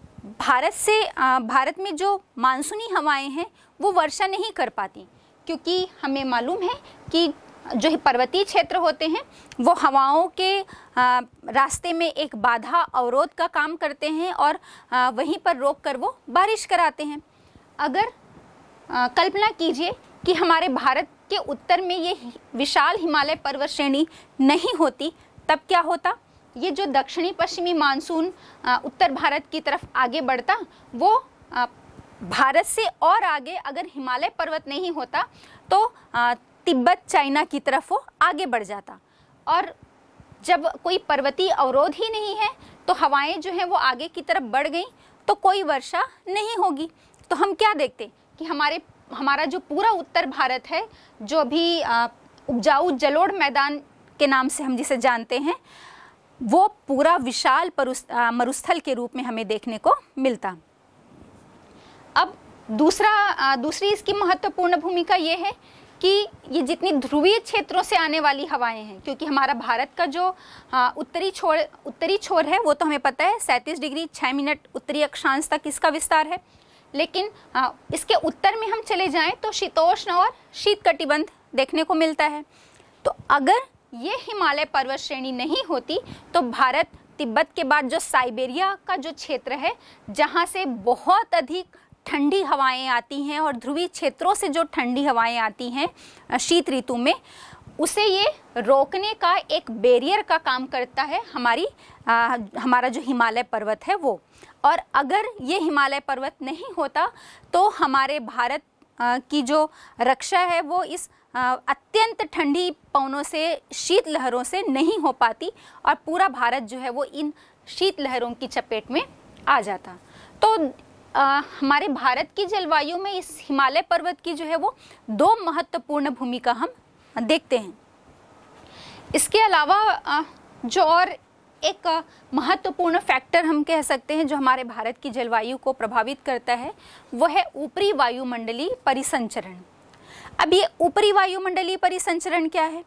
भारत में जो मानसूनी हवाएं हैं वो वर्षा नहीं कर पाती, क्योंकि हमें मालूम है कि जो पर्वतीय क्षेत्र होते हैं वो हवाओं के रास्ते में एक बाधा अवरोध का काम करते हैं, और वहीं पर रोक कर वो बारिश कराते हैं। अगर कल्पना कीजिए कि हमारे भारत के उत्तर में ये विशाल हिमालय पर्वत श्रेणी नहीं होती, तब क्या होता? ये जो दक्षिणी पश्चिमी मानसून उत्तर भारत की तरफ आगे बढ़ता, वो भारत से और आगे अगर हिमालय पर्वत नहीं होता तो तिब्बत चाइना की तरफ वो आगे बढ़ जाता। और जब कोई पर्वतीय अवरोध ही नहीं है तो हवाएं जो हैं वो आगे की तरफ बढ़ गई तो कोई वर्षा नहीं होगी। तो हम क्या देखते कि हमारा जो पूरा उत्तर भारत है, जो अभी उपजाऊ जलोढ़ मैदान के नाम से हम जिसे जानते हैं, वो पूरा विशाल मरुस्थल के रूप में हमें देखने को मिलता। अब दूसरी इसकी महत्वपूर्ण भूमिका ये है कि ये जितनी ध्रुवीय क्षेत्रों से आने वाली हवाएं हैं, क्योंकि हमारा भारत का जो उत्तरी छोर है वो तो हमें पता है 37 डिग्री 6 मिनट उत्तरी अक्षांश तक इसका विस्तार है, लेकिन इसके उत्तर में हम चले जाएं तो शीतोष्ण और शीतकटिबंध देखने को मिलता है। तो अगर ये हिमालय पर्वत श्रेणी नहीं होती तो भारत तिब्बत के बाद जो साइबेरिया का जो क्षेत्र है, जहाँ से बहुत अधिक ठंडी हवाएं आती हैं और ध्रुवीय क्षेत्रों से जो ठंडी हवाएं आती हैं शीत ऋतु में, उसे ये रोकने का एक बैरियर का काम करता है हमारा जो हिमालय पर्वत है वो। और अगर ये हिमालय पर्वत नहीं होता तो हमारे भारत की जो रक्षा है वो इस अत्यंत ठंडी पवनों से, शीत लहरों से नहीं हो पाती, और पूरा भारत जो है वो इन शीत लहरों की चपेट में आ जाता। तो हमारे भारत की जलवायु में इस हिमालय पर्वत की जो है वो दो महत्वपूर्ण भूमिका हम देखते हैं। इसके अलावा जो और एक महत्वपूर्ण फैक्टर हम कह सकते हैं जो हमारे भारत की जलवायु को प्रभावित करता है, वो है ऊपरी वायुमंडलीय परिसंचरण। अब ये ऊपरी वायुमंडलीय परिसंचरण क्या है?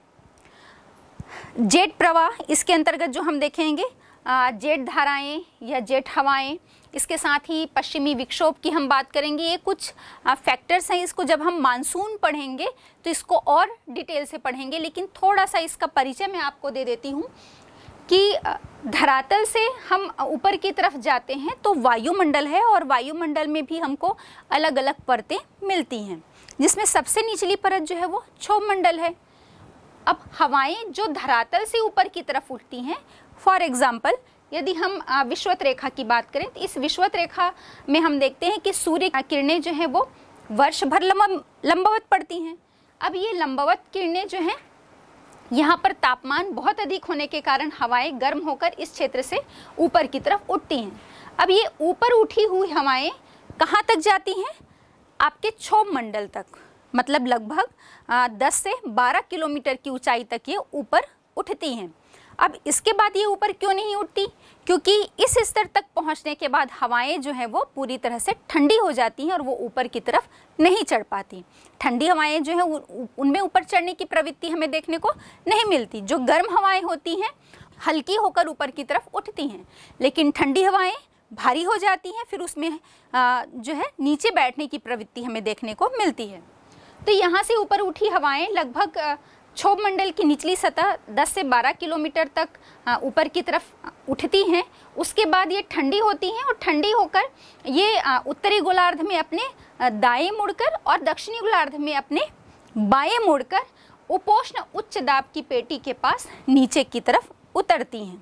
जेट प्रवाह, इसके अंतर्गत जो हम देखेंगे जेट धाराएं या जेट हवाएं, इसके साथ ही पश्चिमी विक्षोभ की हम बात करेंगे। ये कुछ फैक्टर्स हैं, इसको जब हम मानसून पढ़ेंगे तो इसको और डिटेल से पढ़ेंगे, लेकिन थोड़ा सा इसका परिचय मैं आपको दे देती हूँ कि धरातल से हम ऊपर की तरफ जाते हैं तो वायुमंडल है, और वायुमंडल में भी हमको अलग अलग परतें मिलती हैं, जिसमें सबसे निचली परत जो है वो क्षोभमंडल है। अब हवाएं जो धरातल से ऊपर की तरफ उठती हैं, फॉर एग्जाम्पल यदि हम विषुवत रेखा की बात करें तो इस विषुवत रेखा में हम देखते हैं कि सूर्य की किरणें जो हैं वो वर्ष भर लंबवत पड़ती हैं। अब ये लंबवत किरणें जो हैं, यहाँ पर तापमान बहुत अधिक होने के कारण हवाएं गर्म होकर इस क्षेत्र से ऊपर की तरफ उठती हैं। अब ये ऊपर उठी हुई हवाएं कहाँ तक जाती हैं? आपके क्षोभमंडल तक, मतलब लगभग 10 से 12 किलोमीटर की ऊंचाई तक ये ऊपर उठती हैं। अब इसके बाद ये ऊपर क्यों नहीं उठती? क्योंकि इस स्तर तक पहुंचने के बाद हवाएं जो हैं वो पूरी तरह से ठंडी हो जाती हैं और वो ऊपर की तरफ नहीं चढ़ पाती। ठंडी हवाएं जो हैं उनमें ऊपर चढ़ने की प्रवृत्ति हमें देखने को नहीं मिलती। जो गर्म हवाएं होती हैं हल्की होकर ऊपर की तरफ उठती हैं, लेकिन ठंडी हवाएं भारी हो जाती हैं, फिर उसमें जो है नीचे बैठने की प्रवृत्ति हमें देखने को मिलती है। तो यहाँ से ऊपर उठी हवाएं लगभग क्षोभमंडल की निचली सतह 10 से 12 किलोमीटर तक ऊपर की तरफ उठती हैं। उसके बाद ये ठंडी होती हैं और ठंडी होकर ये उत्तरी गोलार्ध में अपने दाएं मुड़कर और दक्षिणी गोलार्ध में अपने बाएं मुड़कर उपोष्ण उच्च दाब की पेटी के पास नीचे की तरफ उतरती हैं।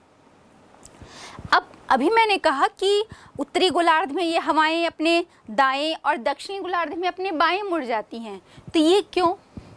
अब अभी मैंने कहा कि उत्तरी गोलार्ध में ये हवाएं अपने दाएं और दक्षिणी गोलार्ध में अपने बाएं मुड़ जाती हैं, तो ये क्यों?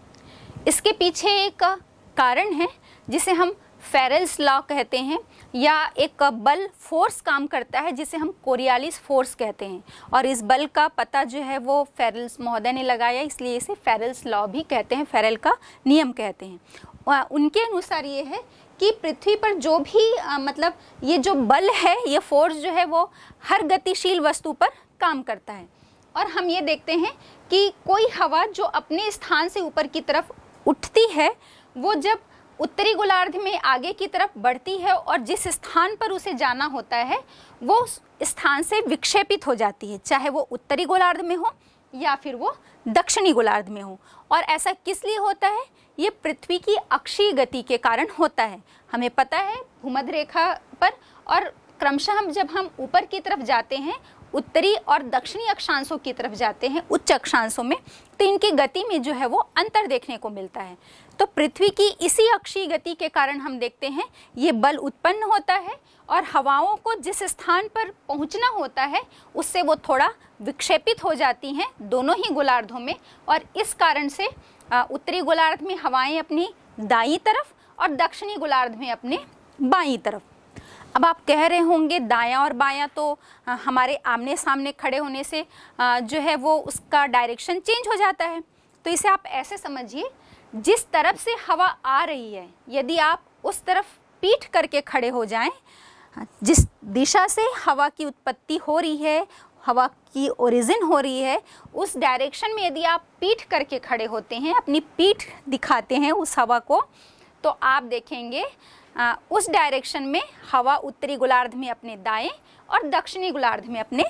इसके पीछे एक कारण है जिसे हम फेरेल्स लॉ कहते हैं, या एक बल फोर्स काम करता है जिसे हम कोरियालिस फोर्स कहते हैं, और इस बल का पता जो है वो फेरेल्स महोदय ने लगाया, इसलिए इसे फेरेल्स लॉ भी कहते हैं, फेरेल का नियम कहते हैं। उनके अनुसार ये है कि पृथ्वी पर जो भी मतलब ये जो बल है, ये फोर्स जो है वो हर गतिशील वस्तु पर काम करता है। और हम ये देखते हैं कि कोई हवा जो अपने स्थान से ऊपर की तरफ उठती है, वो जब उत्तरी गोलार्ध में आगे की तरफ बढ़ती है और जिस स्थान पर उसे जाना होता है वो उस स्थान से विक्षेपित हो जाती है, चाहे वो उत्तरी गोलार्ध में हो या फिर वो दक्षिणी गोलार्ध में हो। और ऐसा किस लिए होता है? ये पृथ्वी की अक्षीय गति के कारण होता है। हमें पता है भूमध्य रेखा पर, और क्रमशः जब हम ऊपर की तरफ जाते हैं, उत्तरी और दक्षिणी अक्षांशों की तरफ जाते हैं, उच्च अक्षांशों में, तो इनकी गति में जो है वो अंतर देखने को मिलता है। तो पृथ्वी की इसी अक्षीय गति के कारण हम देखते हैं ये बल उत्पन्न होता है, और हवाओं को जिस स्थान पर पहुंचना होता है उससे वो थोड़ा विक्षेपित हो जाती हैं दोनों ही गोलार्धों में, और इस कारण से उत्तरी गोलार्ध में हवाएं अपनी दाईं तरफ और दक्षिणी गोलार्ध में अपने बाईं तरफ। अब आप कह रहे होंगे दायां और बायां तो हमारे आमने सामने खड़े होने से जो है वो उसका डायरेक्शन चेंज हो जाता है। तो इसे आप ऐसे समझिए, जिस तरफ से हवा आ रही है यदि आप उस तरफ पीठ करके खड़े हो जाएं, जिस दिशा से हवा की उत्पत्ति हो रही है, हवा की ओरिजिन हो रही है, उस डायरेक्शन में यदि आप पीठ करके खड़े होते हैं, अपनी पीठ दिखाते हैं उस हवा को, तो आप देखेंगे उस डायरेक्शन में हवा उत्तरी गोलार्ध में अपने दाएं और दक्षिणी गोलार्ध में अपने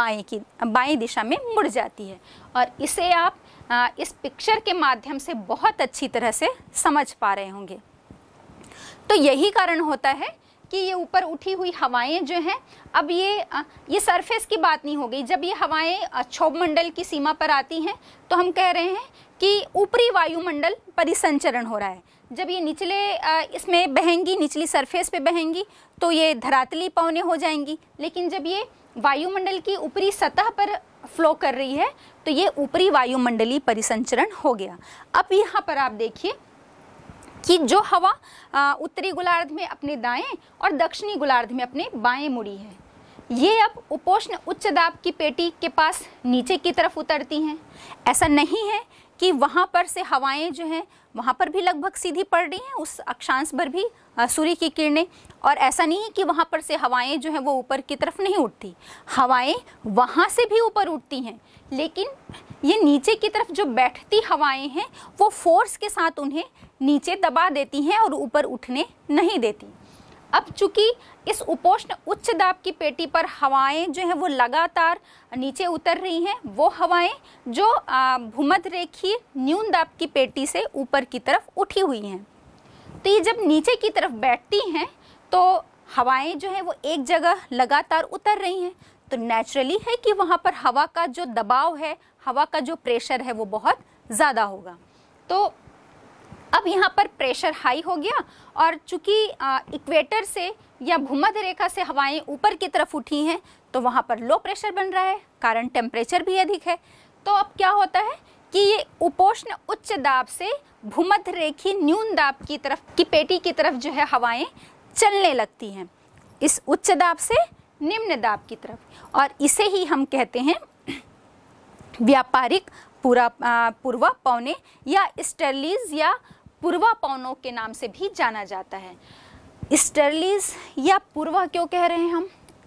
बाएं दिशा में मुड़ जाती है। और इसे आप इस पिक्चर के माध्यम से बहुत अच्छी तरह से समझ पा रहे होंगे। तो यही कारण होता है कि ये ऊपर उठी हुई हवाएं जो हैं, अब ये सरफेस की बात नहीं हो गई। जब ये हवाएं क्षोभमंडल की सीमा पर आती हैं तो हम कह रहे हैं कि ऊपरी वायुमंडल परिसंचरण हो रहा है। जब ये निचले इसमें बहेंगी, निचली सरफेस पे बहेंगी, तो ये धरातली पवनें हो जाएंगी। लेकिन जब ये वायुमंडल की ऊपरी सतह पर फ्लो कर रही है तो ये ऊपरी वायुमंडलीय परिसंचरण हो गया। अब यहाँ पर आप देखिए कि जो हवा उत्तरी गोलार्ध में अपने दाएं और दक्षिणी गोलार्ध में अपने बाएं मुड़ी है, ये अब उपोष्ण उच्च दाब की पेटी के पास नीचे की तरफ उतरती हैं। ऐसा नहीं है कि वहाँ पर से हवाएं जो हैं वहाँ पर भी लगभग सीधी पड़ रही हैं, उस अक्षांश पर भी सूर्य की किरणें। और ऐसा नहीं है कि वहाँ पर से हवाएं जो हैं वो ऊपर की तरफ नहीं उठती, हवाएं वहाँ से भी ऊपर उठती हैं, लेकिन ये नीचे की तरफ जो बैठती हवाएं हैं वो फोर्स के साथ उन्हें नीचे दबा देती हैं और ऊपर उठने नहीं देती। अब चूंकि इस उपोष्ण उच्च दाब की पेटी पर हवाएं जो हैं वो लगातार नीचे उतर रही हैं, वो हवाएं जो भूमध्य रेखीय न्यून दाब की पेटी से ऊपर की तरफ उठी हुई हैं, तो ये जब नीचे की तरफ बैठती हैं तो हवाएं जो हैं वो एक जगह लगातार उतर रही हैं, तो नेचुरली है कि वहाँ पर हवा का जो दबाव है, हवा का जो प्रेशर है वो बहुत ज़्यादा होगा। तो अब यहाँ पर प्रेशर हाई हो गया और चूंकि इक्वेटर से या भूमध्य रेखा से हवाएं ऊपर की तरफ उठी हैं तो वहाँ पर लो प्रेशर बन रहा है, कारण टेम्परेचर भी अधिक है। तो अब क्या होता है कि ये उपोष्ण उच्च दाब से भूमध्य रेखीय न्यून दाब की तरफ की पेटी की तरफ जो है हवाएं चलने लगती हैं, इस उच्च दाब से निम्न दाब की तरफ, और इसे ही हम कहते हैं व्यापारिक पूर्वा पवने या ईस्टर्लीज या पूर्वा पवनों के नाम से भी जाना जाता है। ईस्टर्लीज या पूर्वा क्यों कह रहे हैं हम?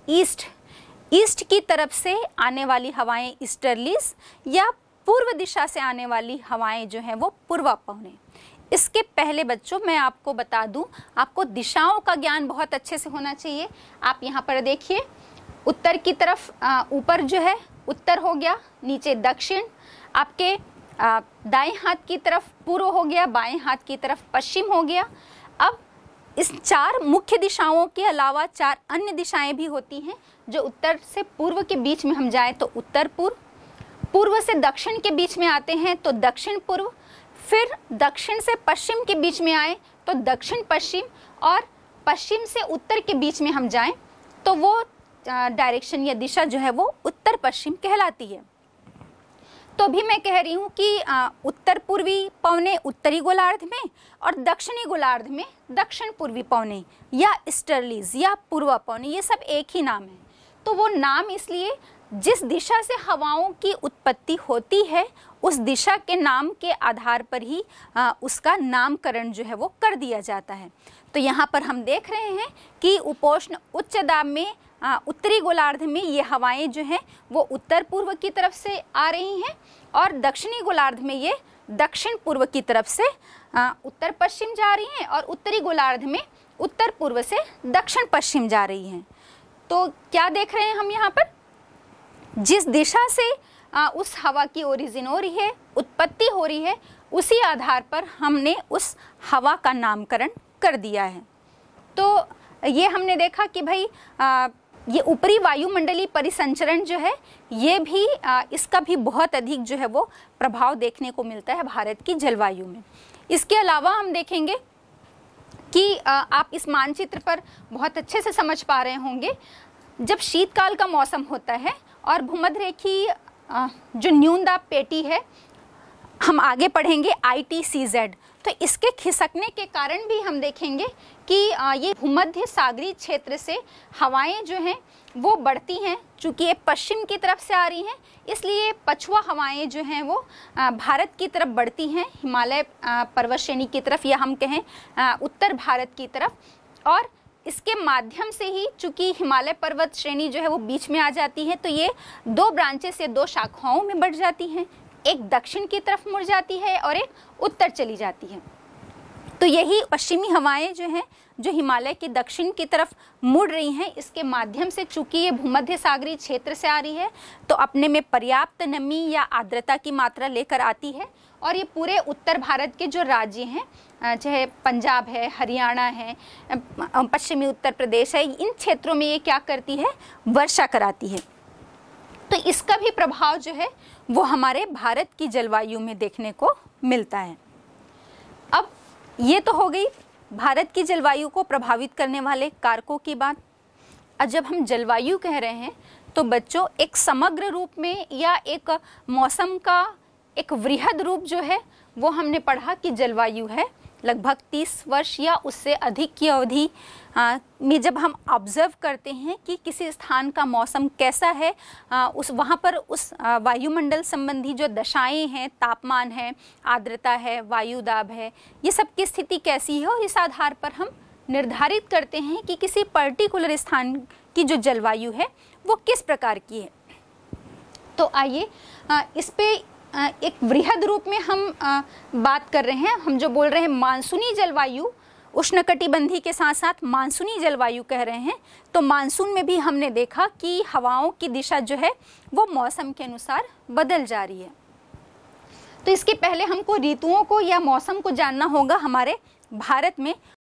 ईस्ट की तरफ से आने वाली हवाएं ईस्टर्लीज या पूर्व दिशा से आने वाली हवाएं जो हैं वो पूर्वा पवने। इसके पहले बच्चों मैं आपको बता दूं, आपको दिशाओं का ज्ञान बहुत अच्छे से होना चाहिए। आप यहाँ पर देखिए, उत्तर की तरफ ऊपर जो है उत्तर हो गया, नीचे दक्षिण, आपके दाएं हाथ की तरफ पूर्व हो गया, बाएं हाथ की तरफ पश्चिम हो गया। अब इस 4 मुख्य दिशाओं के अलावा 4 अन्य दिशाएं भी होती हैं, जो उत्तर से पूर्व के बीच में हम जाएं तो उत्तर पूर्व, पूर्व से दक्षिण के बीच में आते हैं तो दक्षिण पूर्व, फिर दक्षिण से पश्चिम के बीच में आए तो दक्षिण पश्चिम, और पश्चिम से उत्तर के बीच में हम जाएं तो वो डायरेक्शन या दिशा जो है वो उत्तर पश्चिम कहलाती है। तो भी मैं कह रही हूँ कि उत्तर पूर्वी पवने उत्तरी गोलार्ध में और दक्षिणी गोलार्ध में दक्षिण पूर्वी पवने या ईस्टर्लीज या पूर्वा पवने, ये सब एक ही नाम है। तो वो नाम इसलिए जिस दिशा से हवाओं की उत्पत्ति होती है उस दिशा के नाम के आधार पर ही उसका नामकरण जो है वो कर दिया जाता है। तो यहाँ पर हम देख रहे हैं कि उपोष्ण उच्च दाब में उत्तरी गोलार्ध में ये हवाएं जो हैं वो उत्तर पूर्व की तरफ से आ रही हैं और दक्षिणी गोलार्ध में ये दक्षिण पूर्व की तरफ से उत्तर पश्चिम जा रही हैं और उत्तरी गोलार्ध में उत्तर पूर्व से दक्षिण पश्चिम जा रही हैं। तो क्या देख रहे हैं हम यहाँ पर? जिस दिशा से उस हवा की ओरिजिन हो रही है, उत्पत्ति हो रही है, उसी आधार पर हमने उस हवा का नामकरण कर दिया है। तो ये हमने देखा कि भाई ये ऊपरी वायुमंडलीय परिसंचरण जो है ये भी इसका भी बहुत अधिक जो है वो प्रभाव देखने को मिलता है भारत की जलवायु में। इसके अलावा हम देखेंगे कि आप इस मानचित्र पर बहुत अच्छे से समझ पा रहे होंगे, जब शीतकाल का मौसम होता है और भूमध्य रेखीय जो न्यून दाब पेटी है, हम आगे पढ़ेंगे ITCZ, तो इसके खिसकने के कारण भी हम देखेंगे कि ये भूमध्य सागरीय क्षेत्र से हवाएं जो हैं वो बढ़ती हैं। चूँकि ये पश्चिम की तरफ से आ रही हैं इसलिए पछुआ हवाएं जो हैं वो भारत की तरफ बढ़ती हैं, हिमालय पर्वत श्रेणी की तरफ, या हम कहें उत्तर भारत की तरफ, और इसके माध्यम से ही चूँकि हिमालय पर्वत श्रेणी जो है वो बीच में आ जाती है तो ये 2 ब्रांचेस या 2 शाखाओं में बढ़ जाती हैं, एक दक्षिण की तरफ मुड़ जाती है और एक उत्तर चली जाती है। तो यही पश्चिमी हवाएं जो हैं जो हिमालय के दक्षिण की तरफ मुड़ रही हैं, इसके माध्यम से चूंकि ये भूमध्य सागरीय क्षेत्र से आ रही है तो अपने में पर्याप्त नमी या आर्द्रता की मात्रा लेकर आती है, और ये पूरे उत्तर भारत के जो राज्य हैं, चाहे पंजाब है, हरियाणा है, पश्चिमी उत्तर प्रदेश है, इन क्षेत्रों में ये क्या करती है, वर्षा कराती है। तो इसका भी प्रभाव जो है वो हमारे भारत की जलवायु में देखने को मिलता है। अब ये तो हो गई भारत की जलवायु को प्रभावित करने वाले कारकों की बात। अब जब हम जलवायु कह रहे हैं तो बच्चों एक समग्र रूप में या एक मौसम का एक वृहद रूप जो है वो हमने पढ़ा कि जलवायु है लगभग 30 वर्ष या उससे अधिक की अवधि में जब हम ऑब्जर्व करते हैं कि किसी स्थान का मौसम कैसा है, उस वहाँ पर उस वायुमंडल संबंधी जो दशाएं हैं, तापमान है, आर्द्रता है, वायु दाब है, ये सब की स्थिति कैसी है, और इस आधार पर हम निर्धारित करते हैं कि किसी पर्टिकुलर स्थान की जो जलवायु है वो किस प्रकार की है। तो आइए इस पे एक वृहद रूप में हम बात कर रहे हैं। हम जो बोल रहे हैं मानसूनी जलवायु, उष्णकटिबंधीय के साथ साथ मानसूनी जलवायु कह रहे हैं, तो मानसून में भी हमने देखा कि हवाओं की दिशा जो है वो मौसम के अनुसार बदल जा रही है। तो इसके पहले हमको ऋतुओं को या मौसम को जानना होगा हमारे भारत में,